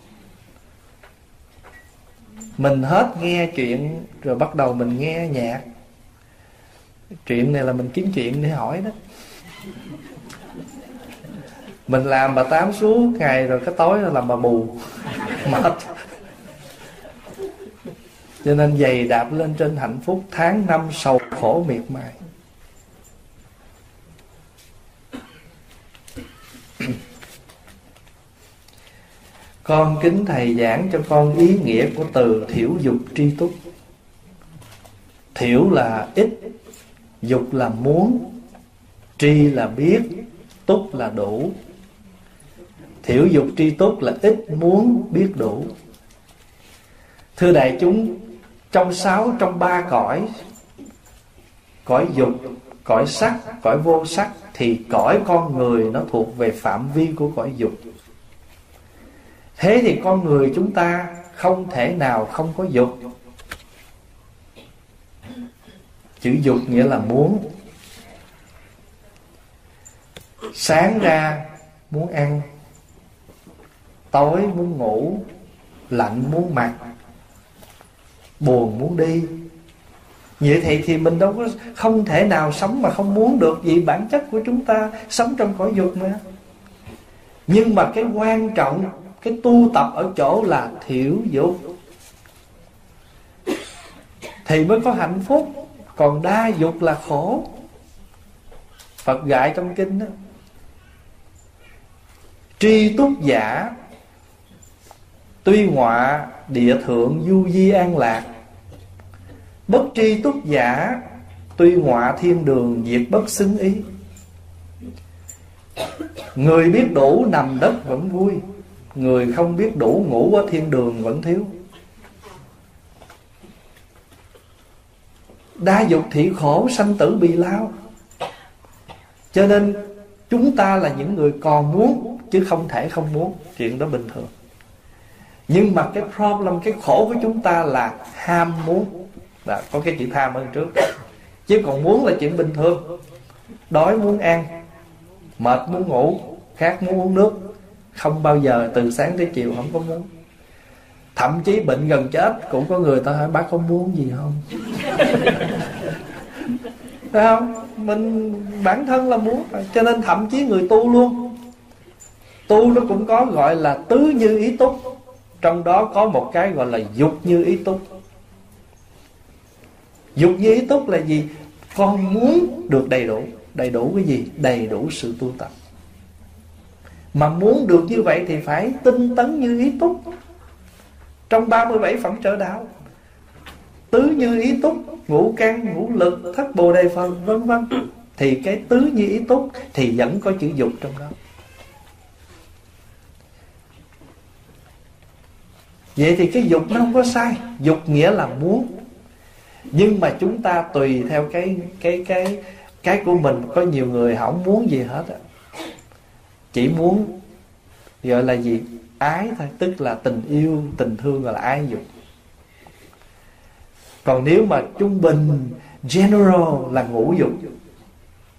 Mình hết nghe chuyện rồi bắt đầu mình nghe nhạc. Chuyện này là mình kiếm chuyện để hỏi đó. Mình làm bà Tám suốt ngày rồi cái tối là làm bà mù mệt. Cho nên giày đạp lên trên hạnh phúc, tháng năm sầu khổ miệt mài. Con kính thầy giảng cho con ý nghĩa của từ thiểu dục tri túc. Thiểu là ít, dục là muốn, tri là biết, túc là đủ. Thiểu dục tri túc là ít, muốn, biết đủ. Thưa đại chúng, trong ba cõi, cõi dục, cõi sắc, cõi vô sắc, thì cõi con người nó thuộc về phạm vi của cõi dục. Thế thì con người chúng ta không thể nào không có dục. Chữ dục nghĩa là muốn. Sáng ra muốn ăn, tối muốn ngủ, lạnh muốn mặc, buồn muốn đi. Vậy thì mình đâu có không thể nào sống mà không muốn được. Vì bản chất của chúng ta sống trong cõi dục mà. Nhưng mà cái quan trọng, cái tu tập ở chỗ là thiểu dục thì mới có hạnh phúc. Còn đa dục là khổ. Phật dạy trong kinh đó: tri túc giả tuy ngọa địa thượng du di an lạc, bất tri túc giả tuy ngọa thiên đường diệt bất xứng ý. Người biết đủ nằm đất vẫn vui, người không biết đủ ngủ ở thiên đường vẫn thiếu. Đa dục thị khổ, sanh tử bì lao. Cho nên chúng ta là những người còn muốn, chứ không thể không muốn. Chuyện đó bình thường. Nhưng mà cái problem, cái khổ của chúng ta là ham muốn. Đó, có cái chữ tham ở trước. Chứ còn muốn là chuyện bình thường. Đói muốn ăn, mệt muốn ngủ, khát muốn uống nước. Không bao giờ từ sáng tới chiều không có muốn. Thậm chí bệnh gần chết cũng có người ta hỏi: bác có muốn gì không? Phải không? Mình bản thân là muốn. Cho nên thậm chí người tu luôn, tu nó cũng có gọi là tứ như ý túc. Trong đó có một cái gọi là dục như ý túc. Dục như ý túc là gì? Con muốn được đầy đủ. Đầy đủ cái gì? Đầy đủ sự tu tập. Mà muốn được như vậy thì phải tinh tấn như ý túc. Trong 37 phẩm trợ đạo, tứ như ý túc, ngũ căn, ngũ lực, thất bồ đề phần, vân vân. Thì cái tứ như ý túc thì vẫn có chữ dục trong đó. Vậy thì cái dục nó không có sai. Dục nghĩa là muốn. Nhưng mà chúng ta tùy theo cái của mình. Có nhiều người không muốn gì hết á, chỉ muốn gọi là gì? Ái thôi. Tức là tình yêu, tình thương, gọi là ái dục. Còn nếu mà trung bình, general là ngũ dục: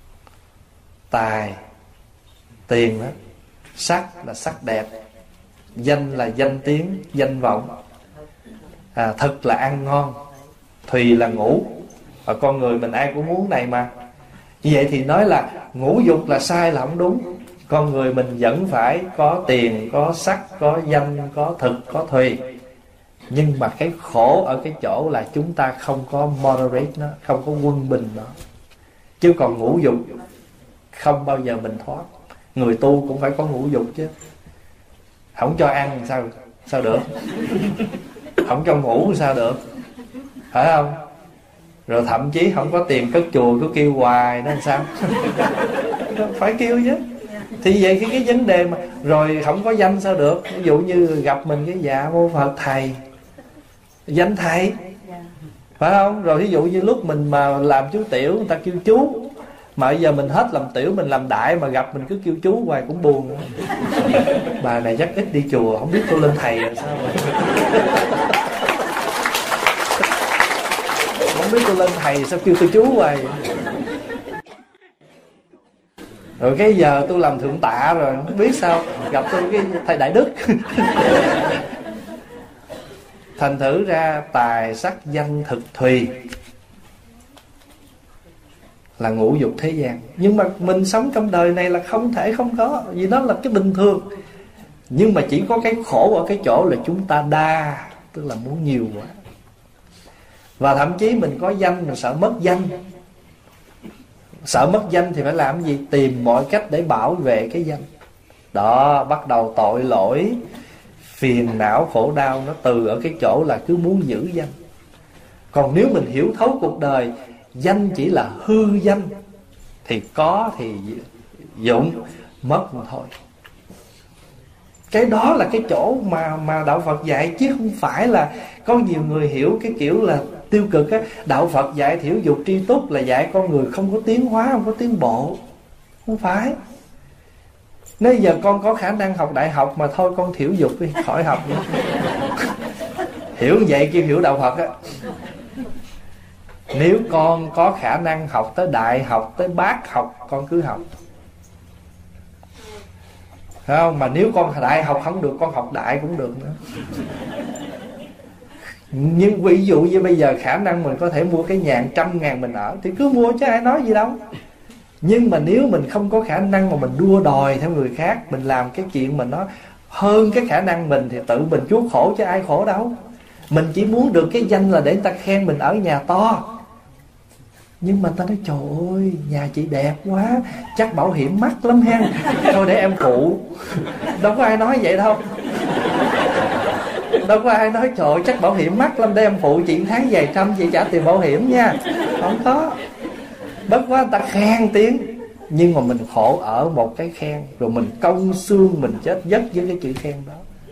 tài, tiền đó. Sắc là sắc đẹp, Danh là danh tiếng, danh vọng. Thực là ăn ngon, thùy là ngủ. Và con người mình ai cũng muốn này mà. Như vậy thì nói là ngũ dục là sai là không đúng. Con người mình vẫn phải có tiền, có sắc, có danh, có thực, có thùy. Nhưng mà cái khổ ở cái chỗ là chúng ta không có moderate nó, không có quân bình nó. Chứ còn ngũ dục không bao giờ mình thoát. Người tu cũng phải có ngũ dục chứ. Không cho ăn sao được. Không cho ngủ sao được, phải không? Rồi thậm chí không có tiền cất chùa cứ kêu hoài nó làm sao. Phải kêu chứ. Thì vậy cái vấn đề mà rồi không có danh sao được. Ví dụ như gặp mình cái dạ mô Phật thầy, danh thầy, phải không? Rồi ví dụ như lúc mình mà làm chú tiểu người ta kêu chú, mà bây giờ mình hết làm tiểu mình làm đại mà gặp mình cứ kêu chú hoài cũng buồn nữa. Bà này chắc ít đi chùa, không biết tôi lên thầy là sao mà. Không biết tôi lên thầy sao kêu tôi chú hoài. Rồi cái giờ tôi làm thượng tạ rồi không biết sao gặp tôi cái thầy đại đức. Thành thử ra tài sắc danh thực thùy là ngũ dục thế gian. Nhưng mà mình sống trong đời này là không thể không có, vì đó là cái bình thường. Nhưng mà chỉ có cái khổ ở cái chỗ là chúng ta đa, tức là muốn nhiều quá. Và thậm chí mình có danh mình sợ mất danh. Sợ mất danh thì phải làm gì? Tìm mọi cách để bảo vệ cái danh. Đó, bắt đầu tội lỗi, phiền não, khổ đau nó từ ở cái chỗ là cứ muốn giữ danh. Còn nếu mình hiểu thấu cuộc đời, danh chỉ là hư danh, thì có thì dụng, mất mà thôi. Cái đó là cái chỗ mà Đạo Phật dạy, chứ không phải là có nhiều người hiểu cái kiểu là tiêu cực á. Đạo Phật dạy thiểu dục tri túc là dạy con người không có tiến hóa, không có tiến bộ. Không phải. Nếu giờ con có khả năng học đại học mà thôi con thiểu dục đi, khỏi học nữa. Hiểu vậy kêu hiểu Đạo Phật á. Nếu con có khả năng học tới đại học, tới bác học, con cứ học. Phải không? Mà nếu con đại học không được, con học đại cũng được nữa. Nhưng ví dụ như bây giờ khả năng mình có thể mua cái nhà 100.000 mình ở, thì cứ mua chứ ai nói gì đâu. Nhưng mà nếu mình không có khả năng mà mình đua đòi theo người khác, mình làm cái chuyện mà nó hơn cái khả năng mình, thì tự mình chuốc khổ chứ ai khổ đâu. Mình chỉ muốn được cái danh là để người ta khen mình ở nhà to. Nhưng mà ta nói trời ơi, nhà chị đẹp quá, chắc bảo hiểm mắc lắm ha, thôi để em phụ. Đâu có ai nói vậy đâu. Đâu có ai nói trời ơi, chắc bảo hiểm mắc lắm, để em phụ chị tháng vài trăm chị trả tiền bảo hiểm nha. Không có. Bất quá người ta khen tiếng, nhưng mà mình khổ ở một cái khen, rồi mình công xương mình chết giấc với cái chữ khen đó.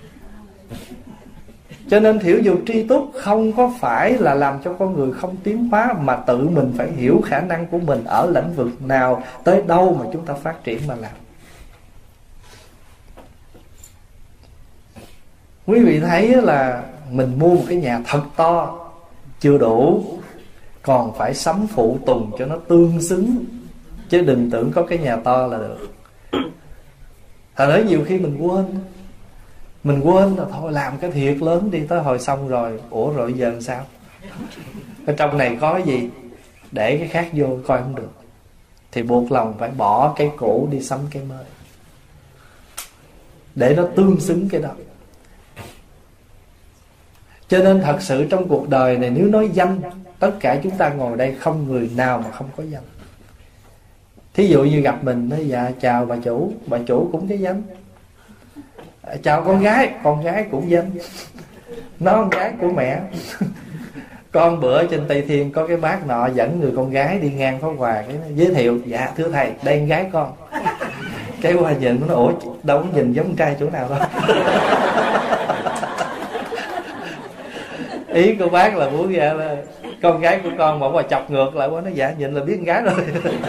Cho nên thiểu dục tri túc không có phải là làm cho con người không tiến hóa, mà tự mình phải hiểu khả năng của mình ở lĩnh vực nào, tới đâu mà chúng ta phát triển mà làm. Quý vị thấy là mình mua một cái nhà thật to chưa đủ, còn phải sắm phụ tùng cho nó tương xứng, chứ đừng tưởng có cái nhà to là được. Thật ra nhiều khi mình quên là thôi làm cái thiệt lớn đi, tới hồi xong rồi ủa rồi giờ làm sao? Ở trong này có gì để cái khác vô coi không được, thì buộc lòng phải bỏ cái cũ đi sắm cái mới để nó tương xứng cái đó. Cho nên thật sự trong cuộc đời này, nếu nói danh, tất cả chúng ta ngồi đây không người nào mà không có danh. Thí dụ như gặp mình nói dạ chào bà chủ cũng cái danh. Chào con gái cũng danh. Nó con gái của mẹ. Con bữa trên Tây Thiên có cái bác nọ dẫn người con gái đi ngang Pháp Hòa, cái giới thiệu dạ thưa thầy đây con gái con. Cái qua nhìn nó nói ủa đâu có nhìn giống trai chỗ nào đâu. Ý của bác là muốn ra là con gái của con mà chọc ngược lại quá, nó dạ nhìn là biết con gái rồi.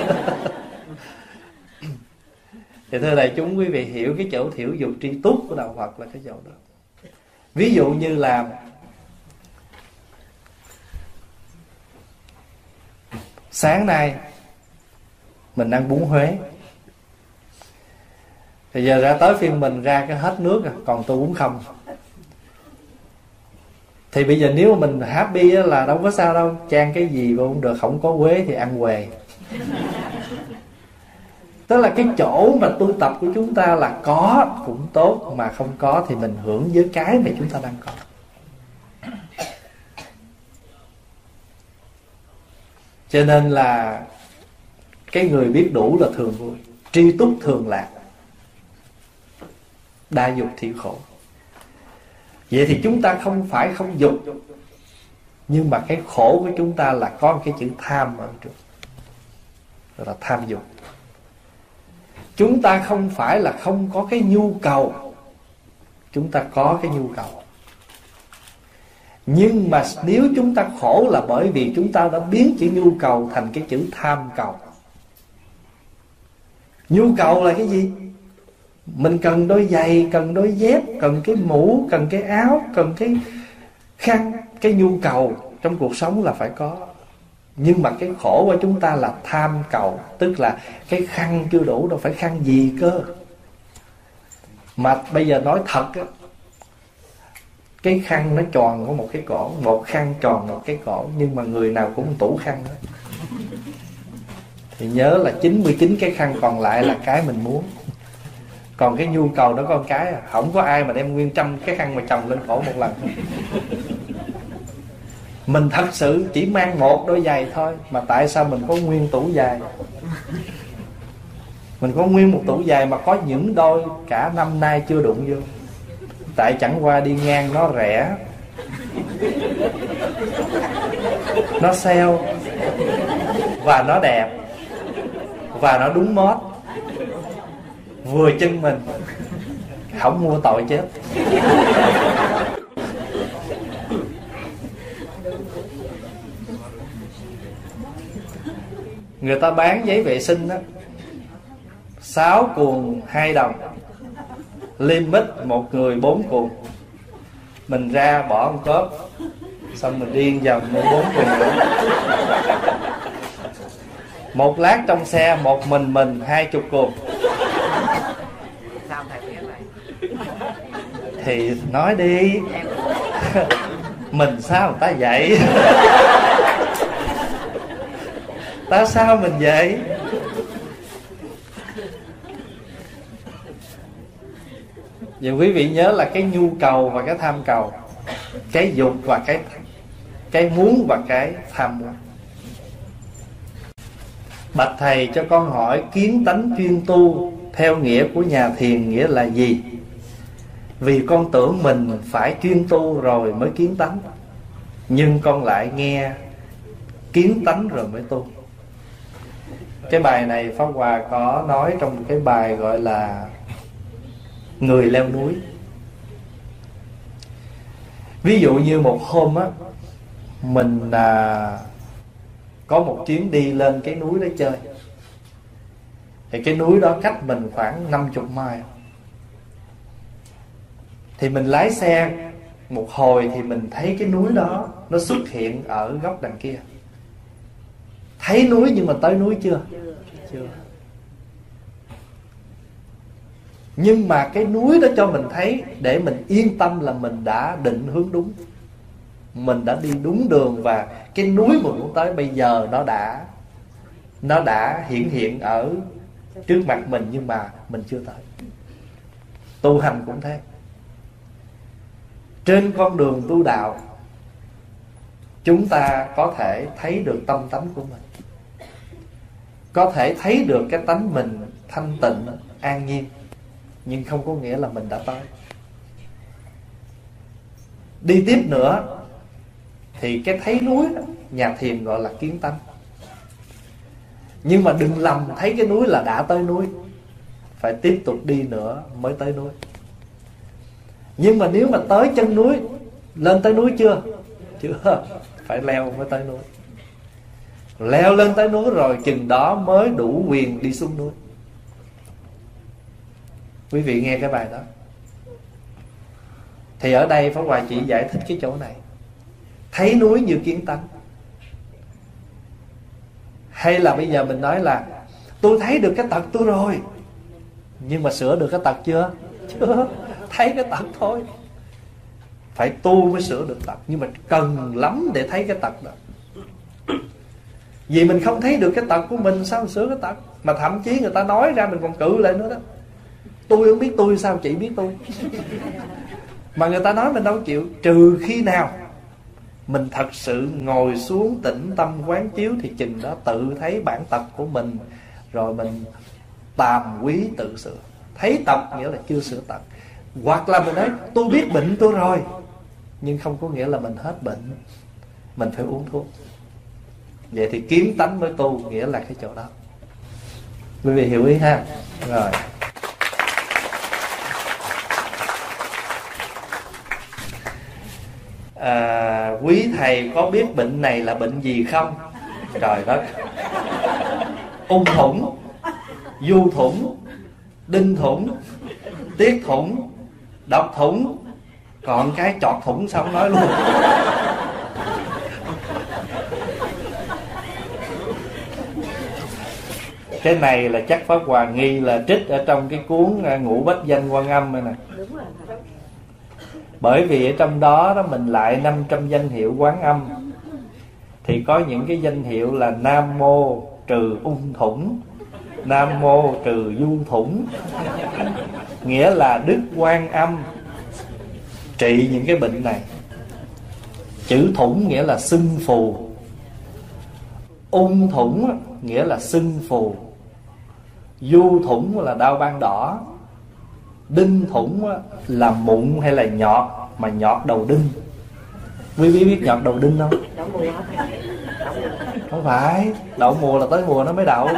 Thì thưa đại chúng, quý vị hiểu cái chỗ thiểu dục tri túc của Đạo Phật là cái chỗ đó. Ví dụ như là sáng nay mình ăn bún Huế, Thì giờ ra tới phiên mình ra cái hết nước còn tôi uống không. Thì bây giờ nếu mà mình happy là đâu có sao đâu, chan cái gì mà cũng được, không có quế thì ăn què. Tức là cái chỗ mà tu tập của chúng ta là có cũng tốt, mà không có thì mình hưởng với cái mà chúng ta đang có. Cho nên là cái người biết đủ là thường vui, tri túc thường lạc, đa dục thì khổ. Vậy thì chúng ta không phải không dục, nhưng mà cái khổ của chúng ta là có cái chữ tham ở trước, đó là tham dục. Chúng ta không phải là không có cái nhu cầu, chúng ta có cái nhu cầu. Nhưng mà nếu chúng ta khổ là bởi vì chúng ta đã biến chữ nhu cầu thành cái chữ tham cầu. Nhu cầu là cái gì? Mình cần đôi giày, cần đôi dép, cần cái mũ, cần cái áo, cần cái khăn. Cái nhu cầu trong cuộc sống là phải có. Nhưng mà cái khổ của chúng ta là tham cầu. Tức là cái khăn chưa đủ đâu, phải khăn gì cơ. Mà bây giờ nói thật á, cái khăn nó tròn có một cái cổ, một khăn tròn một cái cổ, nhưng mà người nào cũng tủ khăn đó. Thì nhớ là 99 cái khăn còn lại là cái mình muốn. Còn cái nhu cầu nó có một cái, không có ai mà đem nguyên 100 cái khăn mà chồng lên cổ một lần. Mình thật sự chỉ mang một đôi giày thôi, mà tại sao mình có nguyên tủ giày? Mình có nguyên một tủ giày mà có những đôi cả năm nay chưa đụng vô. Tại chẳng qua đi ngang nó rẻ, nó sale, và nó đẹp, và nó đúng mốt, vừa chân mình. Không mua tội chết. Người ta bán giấy vệ sinh đó, 6 cuộn 2 đồng, limit một người 4 cuộn. Mình ra bỏ một cốp, xong mình đi vòng mua 4 cuộn nữa. Một lát trong xe một mình 20 cuộn. Thì nói đi. Mình sao người ta vậy? Ta sao mình vậy? Vậy quý vị nhớ là cái nhu cầu và cái tham cầu, cái dục và cái muốn và cái tham muốn. Bạch thầy, cho con hỏi kiến tánh chuyên tu theo nghĩa của nhà thiền nghĩa là gì? Vì con tưởng mình phải chuyên tu rồi mới kiến tánh, nhưng con lại nghe kiến tánh rồi mới tu. Cái bài này Pháp Hòa có nói trong cái bài gọi là Người leo núi. Ví dụ như một hôm á, mình có một chuyến đi lên cái núi đó chơi. Thì cái núi đó cách mình khoảng 50 mile. Thì mình lái xe một hồi thì mình thấy cái núi đó nó xuất hiện ở góc đằng kia. Thấy núi nhưng mà tới núi chưa? Chưa. Nhưng mà cái núi đó cho mình thấy để mình yên tâm là mình đã định hướng đúng, mình đã đi đúng đường, và cái núi mình muốn tới bây giờ nó đã hiện ở trước mặt mình, nhưng mà mình chưa tới. Tu hành cũng thế. Trên con đường tu đạo, chúng ta có thể thấy được tâm tánh của mình, có thể thấy được cái tánh mình thanh tịnh, an nhiên, nhưng không có nghĩa là mình đã tới. Đi tiếp nữa thì cái thấy núi đó, nhà thiền gọi là kiến tánh. Nhưng mà đừng lầm thấy cái núi là đã tới núi, phải tiếp tục đi nữa mới tới núi. Nhưng mà nếu mà tới chân núi, lên tới núi chưa? Chưa, phải leo mới tới núi. Leo lên tới núi rồi chừng đó mới đủ quyền đi xuống núi. Quý vị nghe cái bài đó. Thì ở đây Pháp Hòa chỉ giải thích cái chỗ này. Thấy núi như kiến tánh. Hay là bây giờ mình nói là tôi thấy được cái tật tôi rồi, Nhưng mà sửa được cái tật chưa? Chưa. Thấy cái tật thôi. Phải tu mới sửa được tật. Nhưng mà cần lắm để thấy cái tật đó. Vì mình không thấy được cái tật của mình, sao mình sửa cái tật? Mà thậm chí người ta nói ra mình còn cự lại nữa đó. Tôi không biết tôi, sao chị biết tôi? Mà người ta nói mình đâu chịu. Trừ khi nào mình thật sự ngồi xuống tĩnh tâm quán chiếu, thì chừng đó tự thấy bản tật của mình, rồi mình tàm quý tự sửa. Thấy tật nghĩa là chưa sửa tật. Hoặc là mình nói tôi biết bệnh tôi rồi, nhưng không có nghĩa là mình hết bệnh. Mình phải uống thuốc. Vậy thì kiến tánh mới tu, nghĩa là cái chỗ đó. Quý vị hiểu ý ha? Rồi. Quý thầy có biết bệnh này là bệnh gì không? Trời đất. Ung thủng, du thủng, đinh thủng, tiết thủng, độc thủng, còn cái chọt thủng sao không nói luôn. Cái này là chắc Pháp Hòa nghi là trích ở trong cái cuốn Ngũ Bách Danh Quan Âm này nè. Bởi vì ở trong đó mình lại 500 danh hiệu Quán Âm. Thì có những cái danh hiệu là Nam Mô trừ ung thủng, Nam Mô trừ du thủng, nghĩa là Đức Quan Âm trị những cái bệnh này. Chữ thủng nghĩa là sưng phù, ung thủng nghĩa là sưng phù, du thủng là đau ban đỏ, đinh thủng là mụn hay là nhọt, mà nhọt đầu đinh. Quý vị biết nhọt đầu đinh không? Không phải, đậu mùa là tới mùa nó mới đậu.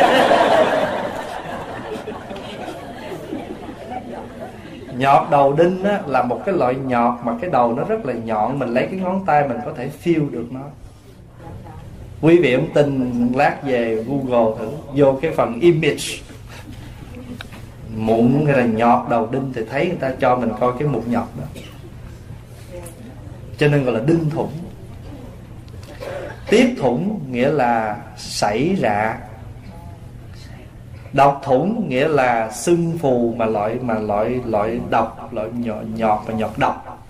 Nhọt đầu đinh á, là một cái loại nhọt mà cái đầu nó rất là nhọn. Mình lấy cái ngón tay mình có thể feel được nó. Quý vị không tin, lát về Google thử, vô cái phần image mụn hay là nhọt đầu đinh thì thấy người ta cho mình coi cái mụn nhọt đó. Cho nên gọi là đinh thủng. Tiết thủng nghĩa là sảy rạ. Độc thủng nghĩa là sưng phù mà loại độc, loại nhọt và nhọt độc.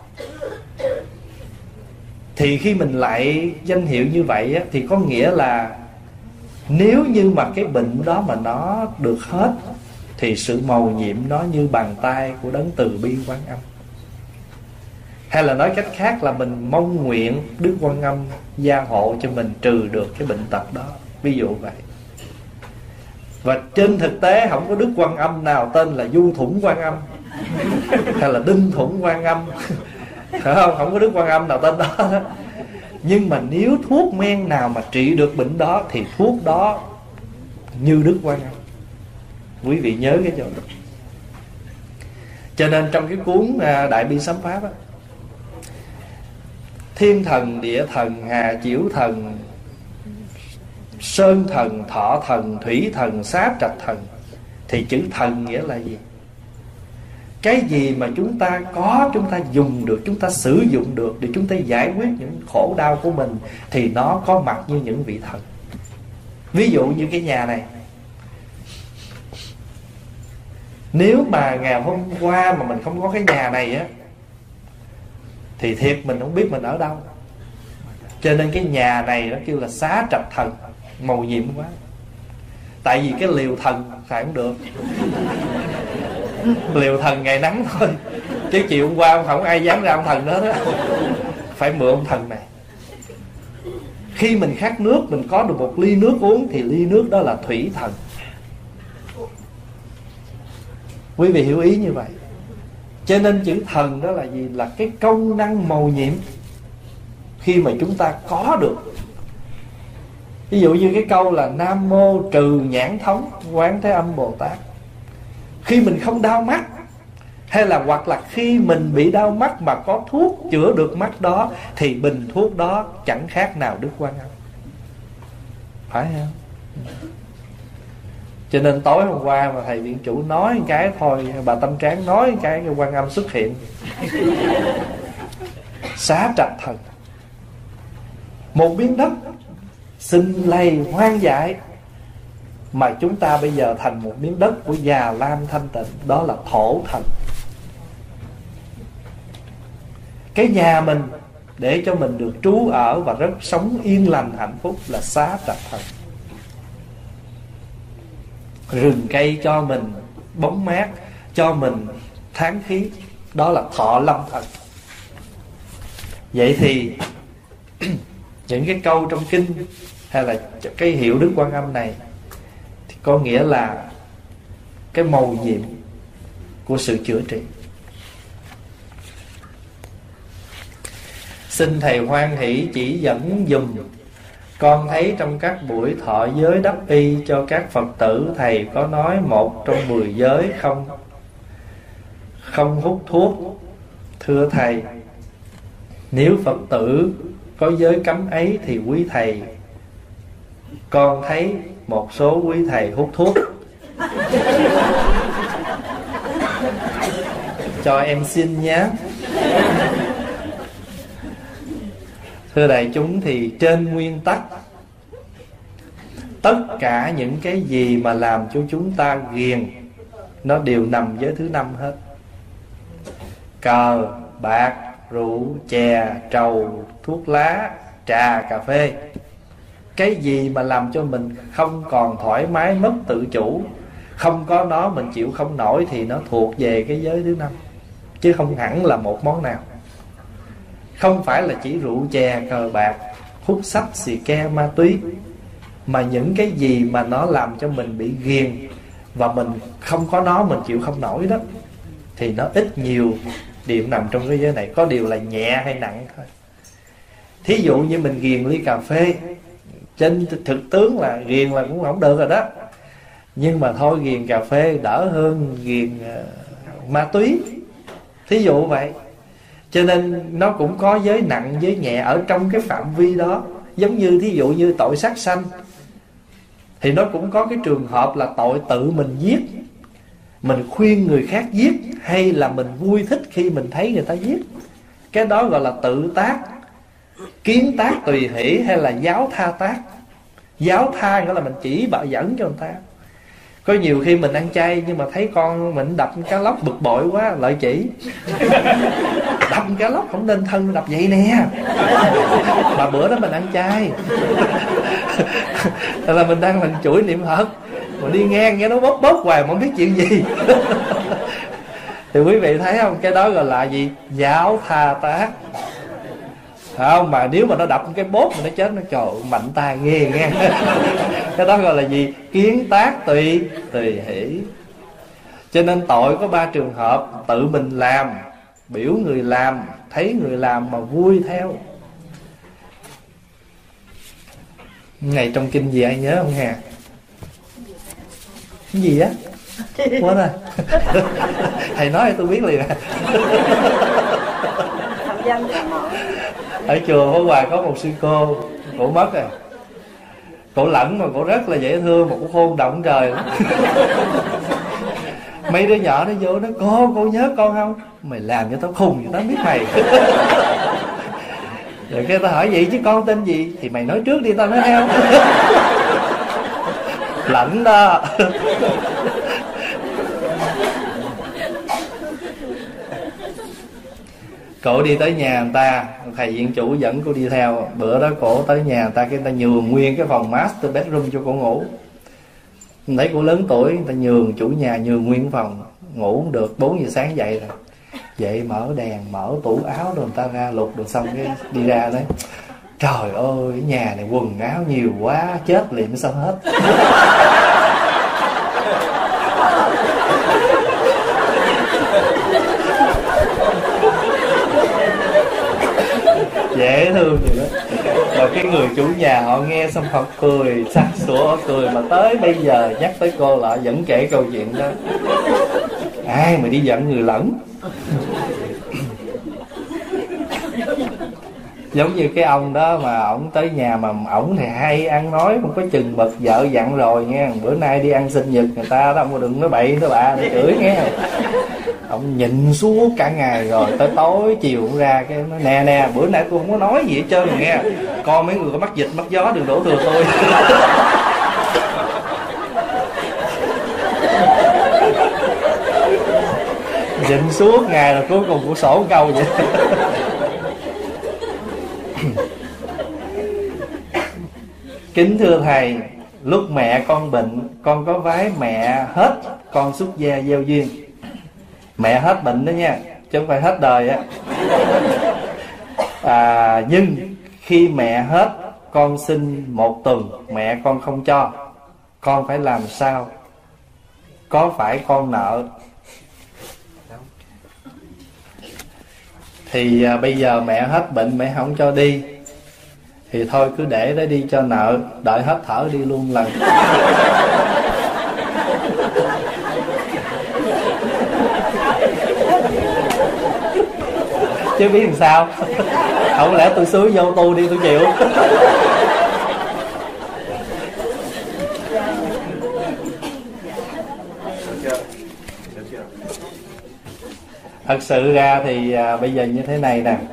Thì khi mình lại danh hiệu như vậy á, thì có nghĩa là nếu như mà cái bệnh đó mà nó được hết, thì sự mầu nhiệm nó như bàn tay của Đấng Từ Bi Quan Âm. Hay là nói cách khác là mình mong nguyện Đức Quan Âm gia hộ cho mình trừ được cái bệnh tật đó. Ví dụ vậy. Và trên thực tế không có Đức Quan Âm nào tên là du thủng Quan Âm hay là đinh thủng Quan Âm. Phải không? Không có Đức Quan Âm nào tên đó. Nhưng mà nếu thuốc men nào mà trị được bệnh đó, thì thuốc đó như Đức Quan Âm. Quý vị nhớ cái chỗ đó. Cho nên trong cái cuốn Đại Bi Sám Pháp á, Thiên Thần, Địa Thần, Hà Chiểu Thần, Sơn Thần, Thọ Thần, Thủy Thần, Xá Trạch Thần. Thì chữ thần nghĩa là gì? Cái gì mà chúng ta có, chúng ta dùng được, chúng ta sử dụng được để chúng ta giải quyết những khổ đau của mình, thì nó có mặt như những vị thần. Ví dụ như cái nhà này, nếu mà ngày hôm qua mà mình không có cái nhà này á, thì thiệt mình không biết mình ở đâu. Cho nên cái nhà này nó kêu là Xá Trạch Thần, mầu nhiệm quá. Tại vì cái liều thần xài không được. Liều thần ngày nắng thôi, chứ chiều hôm qua không ai dám ra ông thần đó, phải mượn ông thần này. Khi mình khát nước, mình có được một ly nước uống, thì ly nước đó là thủy thần. Quý vị hiểu ý như vậy. Cho nên chữ thần đó là gì? Là cái công năng mầu nhiệm. Khi mà chúng ta có được, ví dụ như cái câu là Nam Mô trừ nhãn thống Quán Thế Âm Bồ Tát. Khi mình không đau mắt, hay là hoặc là khi mình bị đau mắt mà có thuốc chữa được mắt đó, thì bình thuốc đó chẳng khác nào Đức Quan Âm. Phải không? Cho nên tối hôm qua mà thầy viện chủ nói một cái thôi, bà Tâm Tráng nói một cái Quan Âm xuất hiện. Xá Trạch Thần, một miếng đất xin lầy hoang dại, mà chúng ta bây giờ thành một miếng đất của Già Lam thanh tịnh, đó là thổ thần. Cái nhà mình để cho mình được trú ở và rất sống yên lành hạnh phúc là Xá Trạch Thần. Rừng cây cho mình bóng mát, cho mình tháng khí, đó là Thọ Lâm Thần. Vậy thì những cái câu trong kinh hay là cái hiệu Đức Quan Âm này thì có nghĩa là cái mầu nhiệm của sự chữa trị. Xin thầy hoan hỷ chỉ dẫn dùm. Con thấy trong các buổi thọ giới đắp y cho các Phật tử, thầy có nói 1 trong 10 giới không hút thuốc. Thưa thầy, nếu Phật tử có giới cấm ấy thì quý thầy, con thấy một số quý thầy hút thuốc. Cho em xin nhé. Thưa đại chúng, thì trên nguyên tắc, tất cả những cái gì mà làm cho chúng ta ghiền nó đều nằm giới thứ 5 hết. Cờ, bạc, rượu, chè, trầu, thuốc lá, trà, cà phê. Cái gì mà làm cho mình không còn thoải mái, mất tự chủ, không có nó mình chịu không nổi, thì nó thuộc về cái giới thứ 5, chứ không hẳn là một món nào. Không phải là chỉ rượu chè, cờ bạc, hút sách, xì ke, ma túy, mà những cái gì mà nó làm cho mình bị ghiền và mình không có nó mình chịu không nổi đó, thì nó ít nhiều đều nằm trong cái giới này. Có điều là nhẹ hay nặng thôi. Thí dụ như mình ghiền ly cà phê, trên thực tướng là ghiền là cũng không được rồi đó, nhưng mà thôi, ghiền cà phê đỡ hơn ghiền ma túy, thí dụ vậy. Cho nên nó cũng có giới nặng, giới nhẹ ở trong cái phạm vi đó. Giống như thí dụ như tội sát sanh, thì nó cũng có cái trường hợp là tội tự mình giết, mình khuyên người khác giết, hay là mình vui thích khi mình thấy người ta giết. Cái đó gọi là tự tác, kiến tác tùy hỷ, hay là giáo tha tác. Giáo tha nghĩa là mình chỉ bảo dẫn cho người ta. Có nhiều khi mình ăn chay nhưng mà thấy con mình đập cá lóc bực bội quá, lợi chỉ. Đập cá lóc không nên thân đập vậy nè, mà bữa đó mình ăn chay. Là mình đang mình chửi niệm Phật, mà đi ngang nghe nó bóp bóp hoài mà không biết chuyện gì. Thì quý vị thấy không, cái đó gọi là gì? Giáo tha tác. Không, mà nếu mà nó đập cái bốt mà nó chết, nó trời mạnh tay ghê nghe. Cái đó gọi là gì? Kiến tác tùy hỷ. Cho nên tội có 3 trường hợp: tự mình làm, biểu người làm, thấy người làm mà vui theo. Ngày trong kinh gì ai nhớ không Hà? Cái gì á? Quên rồi. Thầy nói tôi biết liền. Ở chùa Pháp Hòa có một sư cô, cổ mất rồi. Cổ lẫn mà cổ rất là dễ thương, một cô khôn động trời lắm. Mấy đứa nhỏ nó vô nó: cô nhớ con không? Mày làm cho tao khùng, cho tao biết mày. Rồi cái tao hỏi vậy chứ con tên gì? Thì mày nói trước đi tao nói theo. Lẫn đó. Cổ đi tới nhà người ta, thầy viện chủ dẫn cô đi theo. Bữa đó cổ tới nhà người ta, cái người ta nhường nguyên cái phòng master bedroom cho cổ ngủ. Thấy cổ lớn tuổi, người ta nhường, chủ nhà nhường nguyên phòng. Ngủ không được, 4 giờ sáng dậy rồi. Dậy mở đèn, mở tủ áo rồi người ta ra lục được, xong cái đi ra đấy: trời ơi, cái nhà này quần áo nhiều quá, chết liệm sao hết. Dễ thương vậy đó. Rồi cái người chủ nhà họ nghe xong họ cười sặc sụa cười, mà tới bây giờ nhắc tới cô lại vẫn kể câu chuyện đó. Ai mà đi giận người lẫn. Giống như cái ông đó mà ổng tới nhà mà ổng thì hay ăn nói không có chừng mực, vợ dặn rồi nghe: bữa nay đi ăn sinh nhật người ta đó, đừng nói bậy nói bạ để chửi nghe. Ông nhịn suốt cả ngày, rồi tới tối chiều cũng ra cái nói: nè bữa nay tôi không có nói gì hết trơn rồi nghe, con mấy người có mắc dịch mắc gió đừng đổ thừa tôi. Dịnh suốt ngày rồi cuối cùng cũng sổ một câu vậy. Kính thưa thầy, lúc mẹ con bệnh, con có vái mẹ hết con xuất gia gieo duyên. Mẹ hết bệnh đó nha, chứ không phải hết đời á. Nhưng khi mẹ hết, con xin 1 tuần mẹ con không cho, con phải làm sao? Có phải con nợ? Thì bây giờ mẹ hết bệnh, mẹ không cho đi, thì thôi cứ để đó đi cho nợ, đợi hết thở đi luôn lần. Chứ biết làm sao. Không lẽ tôi xúi vô tu đi tôi chịu. Thật sự ra thì bây giờ như thế này nè.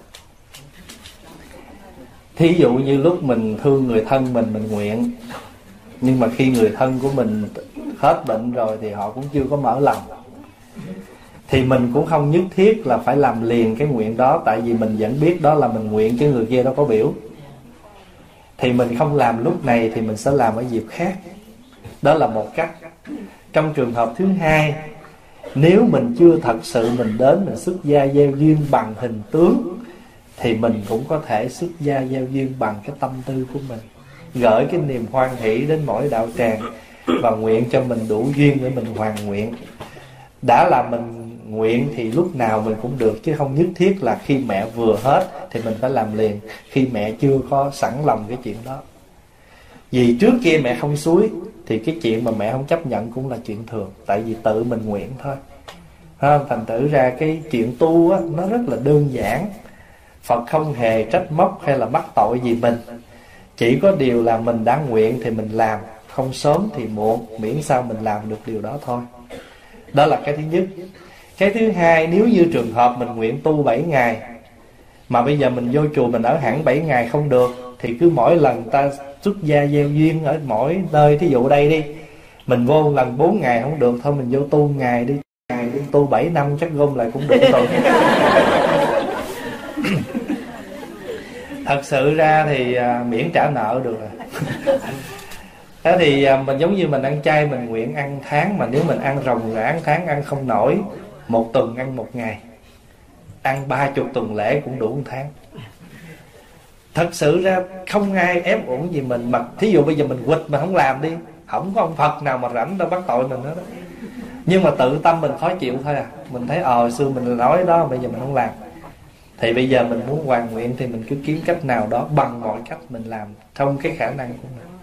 Thí dụ như lúc mình thương người thân mình nguyện, nhưng mà khi người thân của mình hết bệnh rồi thì họ cũng chưa có mở lòng, thì mình cũng không nhất thiết là phải làm liền cái nguyện đó. Tại vì mình vẫn biết đó là mình nguyện chứ người kia đâu có biểu. Thì mình không làm lúc này thì mình sẽ làm ở dịp khác. Đó là một cách. Trong trường hợp thứ hai, nếu mình chưa thật sự mình đến mình xuất gia gieo duyên bằng hình tướng, thì mình cũng có thể xuất gia gieo duyên bằng cái tâm tư của mình, gửi cái niềm hoan hỷ đến mỗi đạo tràng và nguyện cho mình đủ duyên để mình hoàn nguyện. Đã là mình nguyện thì lúc nào mình cũng được, chứ không nhất thiết là khi mẹ vừa hết thì mình phải làm liền, khi mẹ chưa có sẵn lòng cái chuyện đó. Vì trước kia mẹ không xúi thì cái chuyện mà mẹ không chấp nhận cũng là chuyện thường, tại vì tự mình nguyện thôi. Thành thử ra cái chuyện tu á, nó rất là đơn giản. Phật không hề trách móc hay là mắc tội gì mình. Chỉ có điều là mình đã nguyện thì mình làm, không sớm thì muộn, miễn sao mình làm được điều đó thôi. Đó là cái thứ nhất. Cái thứ hai, nếu như trường hợp mình nguyện tu 7 ngày mà bây giờ mình vô chùa mình ở hẳn 7 ngày không được, thì cứ mỗi lần ta xuất gia gieo duyên ở mỗi nơi, thí dụ đây đi, mình vô lần 4 ngày không được, thôi mình vô tu ngày đi, tu 7 năm chắc gom lại cũng được rồi. Thật sự ra thì miễn trả nợ được rồi. Thế thì mình giống như mình ăn chay, mình nguyện ăn tháng, mà nếu mình ăn ròng rã tháng ăn không nổi, 1 tuần ăn 1 ngày, ăn 30 tuần lễ cũng đủ 1 tháng. Thật sự ra không ai ép uổng gì mình. Mà thí dụ bây giờ mình quỵt mà không làm đi, không có ông Phật nào mà rảnh đâu bắt tội mình hết đó. Nhưng mà tự tâm mình khó chịu thôi à. Mình thấy hồi xưa mình nói đó, bây giờ mình không làm, thì bây giờ mình muốn hoàn nguyện thì mình cứ kiếm cách nào đó, bằng mọi cách mình làm trong cái khả năng của mình.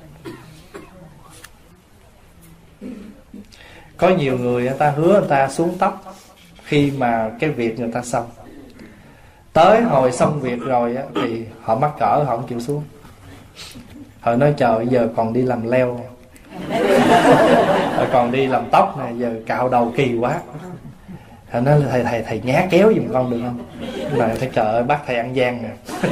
Có nhiều người ta hứa người ta xuống tóc khi mà cái việc người ta xong, tới hồi xong việc rồi á, thì họ mắc cỡ, họ không chịu xuống. Họ nói trời, giờ còn đi làm leo, còn đi làm tóc nè, giờ cạo đầu kỳ quá. Họ nói thầy nhá kéo giùm con được không? Mà thầy trời ơi, bắt thầy ăn gian nè.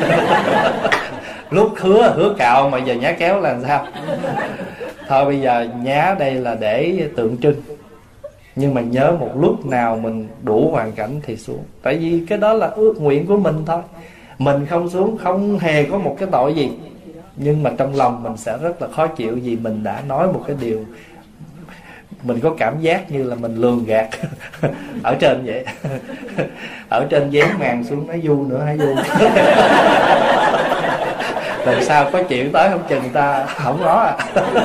Lúc hứa cạo mà giờ nhá kéo là sao? Thôi bây giờ nhá đây là để tượng trưng, nhưng mà nhớ một lúc nào mình đủ hoàn cảnh thì xuống. Tại vì cái đó là ước nguyện của mình thôi. Mình không xuống không hề có một cái tội gì, nhưng mà trong lòng mình sẽ rất là khó chịu, vì mình đã nói một cái điều mình có cảm giác như là mình lường gạt. Ở trên vậy. Ở trên dán màn xuống nói du nữa hay du. Lần sau có chuyện tới không chừng ta không nói à.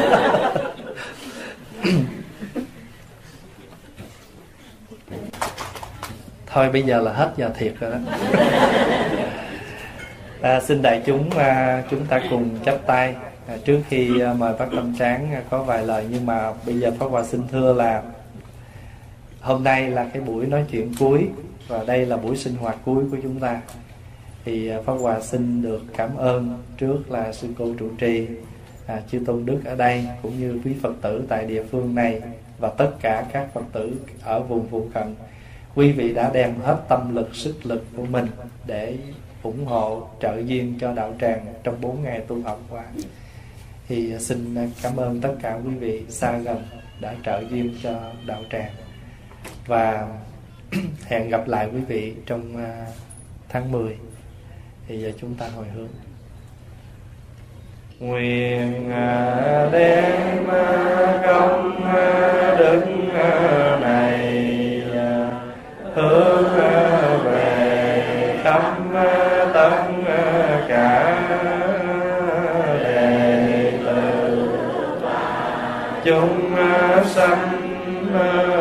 Thôi bây giờ là hết giờ thiệt rồi đó. Xin đại chúng chúng ta cùng chắp tay. Trước khi mời Bác Tâm Tráng có vài lời, nhưng mà bây giờ Pháp Hòa xin thưa là hôm nay là cái buổi nói chuyện cuối, và đây là buổi sinh hoạt cuối của chúng ta. Thì Pháp Hòa xin được cảm ơn trước là sư cô trụ trì, chư tôn đức ở đây, cũng như quý Phật tử tại địa phương này, và tất cả các Phật tử ở vùng phụ cận. Quý vị đã đem hết tâm lực, sức lực của mình để ủng hộ trợ duyên cho đạo tràng trong 4 ngày tu học qua. Thì xin cảm ơn tất cả quý vị xa gần đã trợ duyên cho đạo tràng. Và Hẹn gặp lại quý vị trong tháng 10. Thì giờ chúng ta hồi hướng. Nguyện đem công đức này hướng về khắp tất cả đệ tử chúng sanh